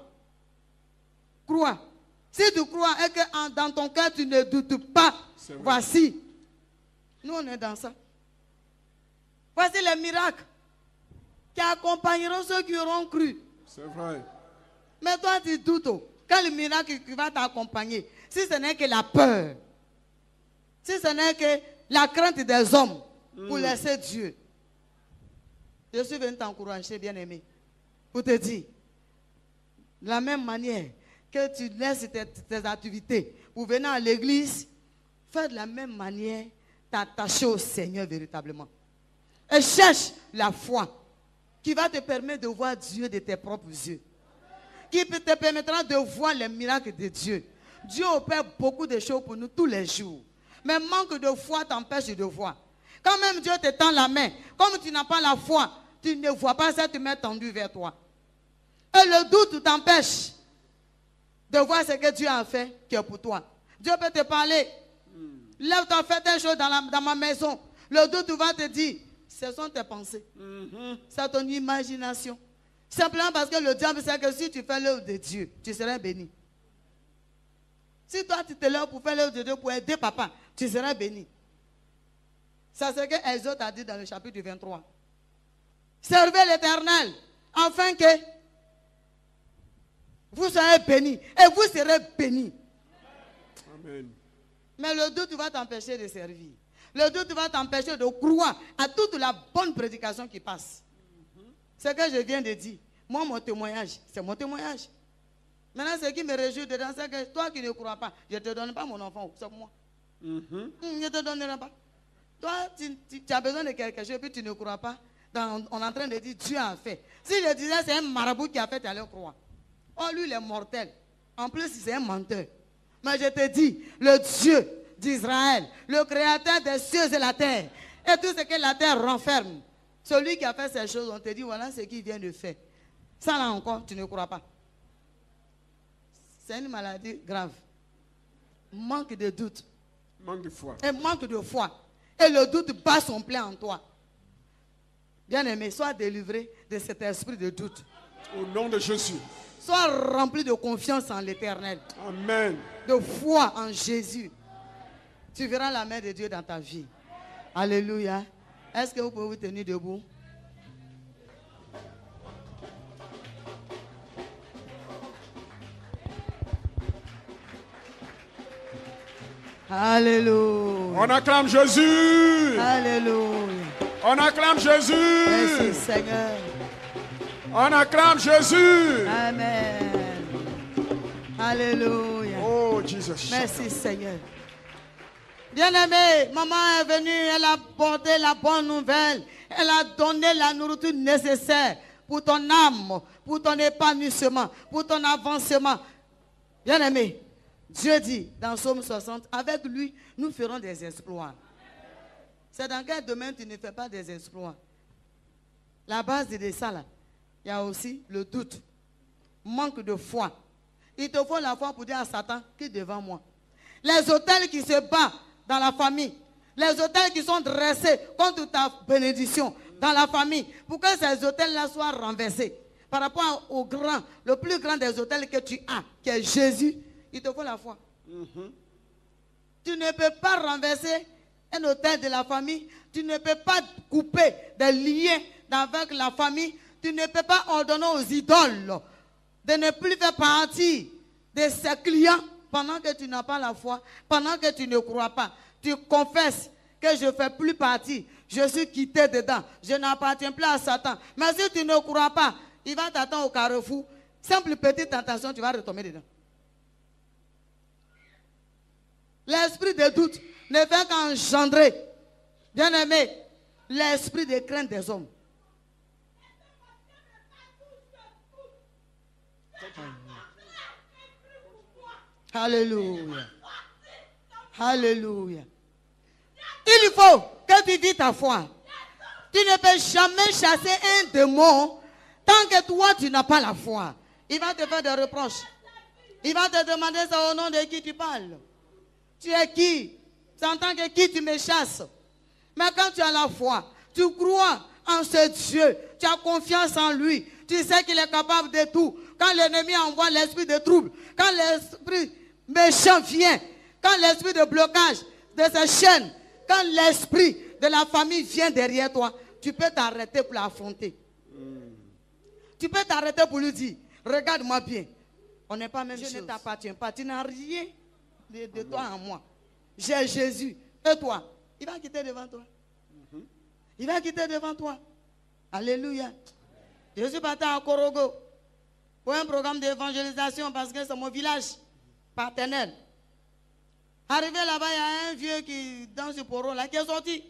Crois. Si tu crois et que dans ton cœur tu ne doutes pas, voici. Nous on est dans ça. Voici les miracles qui accompagneront ceux qui auront cru. C'est vrai. Mais toi tu doutes. Quel le miracle qui va t'accompagner? Si ce n'est que la peur. Si ce n'est que la crainte des hommes mm. pour laisser Dieu. Je suis venu t'encourager, bien-aimé, pour te dire, de la même manière que tu laisses tes, tes activités pour venir à l'église, fais de la même manière, t'attacher au Seigneur véritablement. Et cherche la foi qui va te permettre de voir Dieu de tes propres yeux. Qui te permettra de voir les miracles de Dieu. Dieu opère beaucoup de choses pour nous tous les jours. Mais manque de foi t'empêche de voir. Quand même Dieu te tend la main, comme tu n'as pas la foi, tu ne vois pas cette main tendue vers toi. Et le doute t'empêche de voir ce que Dieu a fait qui est pour toi. Dieu peut te parler. Mm. Lève-toi, fais telle chose dans, la, dans ma maison. Le doute va te dire, ce sont tes pensées. Mm-hmm. C'est ton imagination. Simplement parce que le diable sait que si tu fais l'œuvre de Dieu, tu seras béni. Si toi tu te lèves pour faire l'œuvre de Dieu, pour aider papa, tu seras béni. C'est ce que Exode a dit dans le chapitre vingt-trois. Servez l'Éternel, afin que vous serez bénis. Et vous serez bénis. Amen. Mais le doute va t'empêcher de servir. Le doute va t'empêcher de croire à toute la bonne prédication qui passe. Mm-hmm. Ce que je viens de dire, moi, mon témoignage, c'est mon témoignage. Maintenant, ce qui me réjouit dedans, c'est que toi qui ne crois pas, je ne te donne pas mon enfant, c'est moi. Mm-hmm. Je ne te donnerai pas. Toi, tu, tu, tu as besoin de quelque chose et puis tu ne crois pas. Dans, on est en train de dire Dieu a fait. Si je disais c'est un marabout qui a fait, tu allais croire. Oh, lui, il est mortel. En plus, c'est un menteur. Mais je te dis, le Dieu d'Israël, le créateur des cieux et la terre, et tout ce que la terre renferme, celui qui a fait ces choses, on te dit, voilà ce qu'il vient de faire. Ça là encore, tu ne crois pas. C'est une maladie grave. Manque de doute. Manque de foi. Et manque de foi. Et le doute bat son plein en toi. Bien-aimé, sois délivré de cet esprit de doute. Au nom de Jésus. Sois rempli de confiance en l'Éternel. Amen. De foi en Jésus. Tu verras la main de Dieu dans ta vie. Alléluia. Est-ce que vous pouvez vous tenir debout? Alléluia. On acclame Jésus. Alléluia. On acclame Jésus. Merci Seigneur. On acclame Jésus. Amen. Alléluia. Oh Jesus. Merci Seigneur. Bien-aimé, maman est venue, elle a porté la bonne nouvelle. Elle a donné la nourriture nécessaire pour ton âme, pour ton épanouissement, pour ton avancement. Bien-aimé, Dieu dit dans Psaume soixante, avec lui, nous ferons des exploits. C'est dans quel domaine tu ne fais pas des exploits? La base de ça, là, il y a aussi le doute, manque de foi. Il te faut la foi pour dire à Satan, qui est devant moi. Les autels qui se battent dans la famille. Les autels qui sont dressés contre ta bénédiction dans la famille. Pour que ces autels-là soient renversés. Par rapport au grand, le plus grand des autels que tu as, qui est Jésus, il te faut la foi. Mm-hmm. Tu ne peux pas renverser un autel de la famille. Tu ne peux pas couper des liens avec la famille. Tu ne peux pas ordonner aux idoles de ne plus faire partie de ses clients pendant que tu n'as pas la foi, pendant que tu ne crois pas. Tu confesses que je ne fais plus partie. Je suis quitté dedans. Je n'appartiens plus à Satan. Mais si tu ne crois pas, il va t'attendre au carrefour. Simple petite tentation, tu vas retomber dedans. L'esprit de doute ne fait qu'engendrer, bien aimé, l'esprit de crainte des hommes. Alléluia. Alléluia. Il faut que tu vis ta foi. Tu ne peux jamais chasser un démon tant que toi tu n'as pas la foi. Il va te faire des reproches. Il va te demander ça au nom de qui tu parles. Tu es qui? C'est en tant que qui tu me chasses. Mais quand tu as la foi, tu crois en ce Dieu, tu as confiance en lui, tu sais qu'il est capable de tout. Quand l'ennemi envoie l'esprit de trouble, quand l'esprit méchant vient, quand l'esprit de blocage de ces chaînes, quand l'esprit de la famille vient derrière toi, tu peux t'arrêter pour l'affronter. Mm. Tu peux t'arrêter pour lui dire, regarde-moi bien, on n'est pas même chose. Je ne t'appartiens pas, tu n'as rien de, de toi en moi. J'ai Jésus. Et toi, il va quitter devant toi. Mm-hmm. Il va quitter devant toi. Alléluia. Je suis parti à Korogo pour un programme d'évangélisation parce que c'est mon village paternel. Arrivé là-bas, il y a un vieux qui, dans ce poro là, qui est sorti.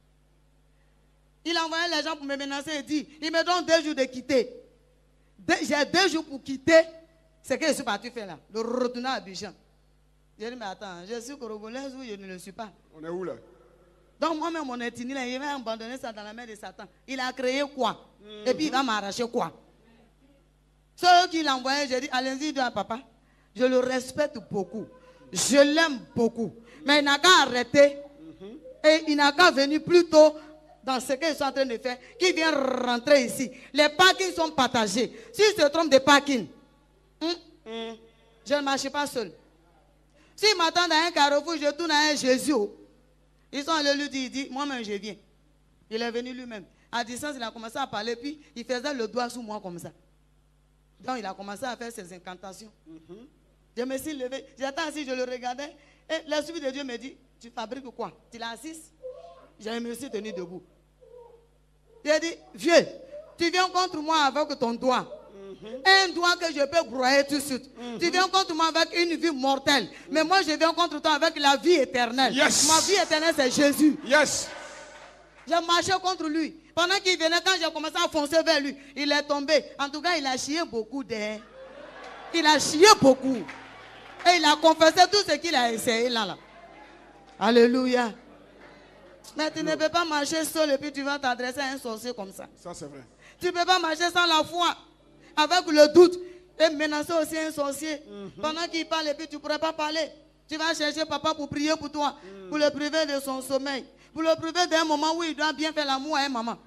Il a envoyé les gens pour me menacer et dit, il me donne deux jours de quitter. J'ai deux jours pour quitter. C'est que je suis parti faire là, de retourner à Abidjan. J'ai dit, mais attends, je suis congolaise ou je ne le suis pas? On est où là? Donc moi-même, mon ethnie, là, il va abandonner ça dans la main de Satan. Il a créé quoi? Mm-hmm. Et puis il va m'arracher quoi? Ceux qui l'ont envoyé, j'ai dit, allez-y, dis à papa. Je le respecte beaucoup. Je l'aime beaucoup. Mais il n'a qu'à arrêter. Mm-hmm. Et il n'a qu'à venir plus tôt dans ce qu'ils sont en train de faire. Qu'il vient rentrer ici. Les parkings sont partagés. S'il se trompe de parking, hum, hum, je ne marche pas seul. S'il m'attend dans un carrefour, je tourne à un Jésus. Ils sont allés lui dire, il dit, moi-même je viens. Il est venu lui-même. À distance, il a commencé à parler, puis il faisait le doigt sous moi comme ça. Donc il a commencé à faire ses incantations. Mm-hmm. Je me suis levé, j'attends assis, je le regardais. Et l'Esprit de Dieu me dit, tu fabriques quoi? Tu l'as assis? Je me suis tenu debout. Il a dit, vieux, tu viens contre moi avec ton doigt. Mm-hmm. Un doigt que je peux broyer tout de suite. Mm-hmm. Tu viens contre moi avec une vie mortelle. Mm-hmm. Mais moi je viens contre toi avec la vie éternelle. Yes. Ma vie éternelle c'est Jésus. Yes. J'ai marché contre lui. Pendant qu'il venait, quand j'ai commencé à foncer vers lui, il est tombé. En tout cas, il a chié beaucoup d'air. Il a chié beaucoup. Et il a confessé tout ce qu'il a essayé là, là. Alléluia. Mais tu ne peux pas marcher seul et puis tu vas t'adresser à un sorcier comme ça. Ça c'est vrai. Tu ne peux pas marcher sans la foi. Avec le doute. Et menacer aussi un sorcier. Mm-hmm. Pendant qu'il parle et puis tu ne pourrais pas parler. Tu vas chercher papa pour prier pour toi. Mm. Pour le priver de son sommeil. Pour le priver d'un moment où il doit bien faire l'amour à un maman.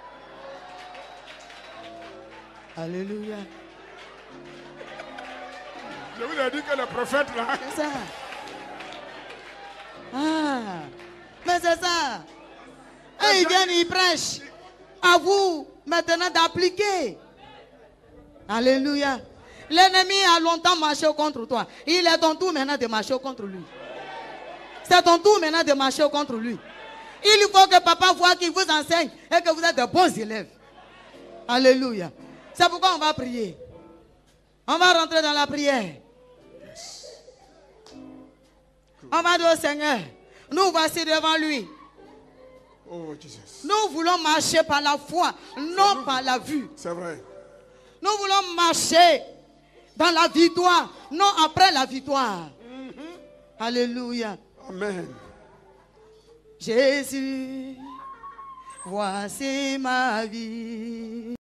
Alléluia. Je vous ai dit que le prophète là. C'est ça. Ah. Mais c'est ça. Et ils viennent, ils prêchent. À vous maintenant d'appliquer. Alléluia. L'ennemi a longtemps marché contre toi. Il est ton tour maintenant de marcher contre lui. C'est ton tour maintenant de marcher contre lui. Il faut que papa voit qu'il vous enseigne et que vous êtes de bons élèves. Alléluia. C'est pourquoi on va prier. On va rentrer dans la prière. On va dire au Seigneur, nous voici devant lui. Oh, Jesus. Nous voulons marcher par la foi, non par la vue. C'est vrai. Nous voulons marcher dans la victoire, non après la victoire. Mm-hmm. Alléluia. Amen. Jésus, voici ma vie.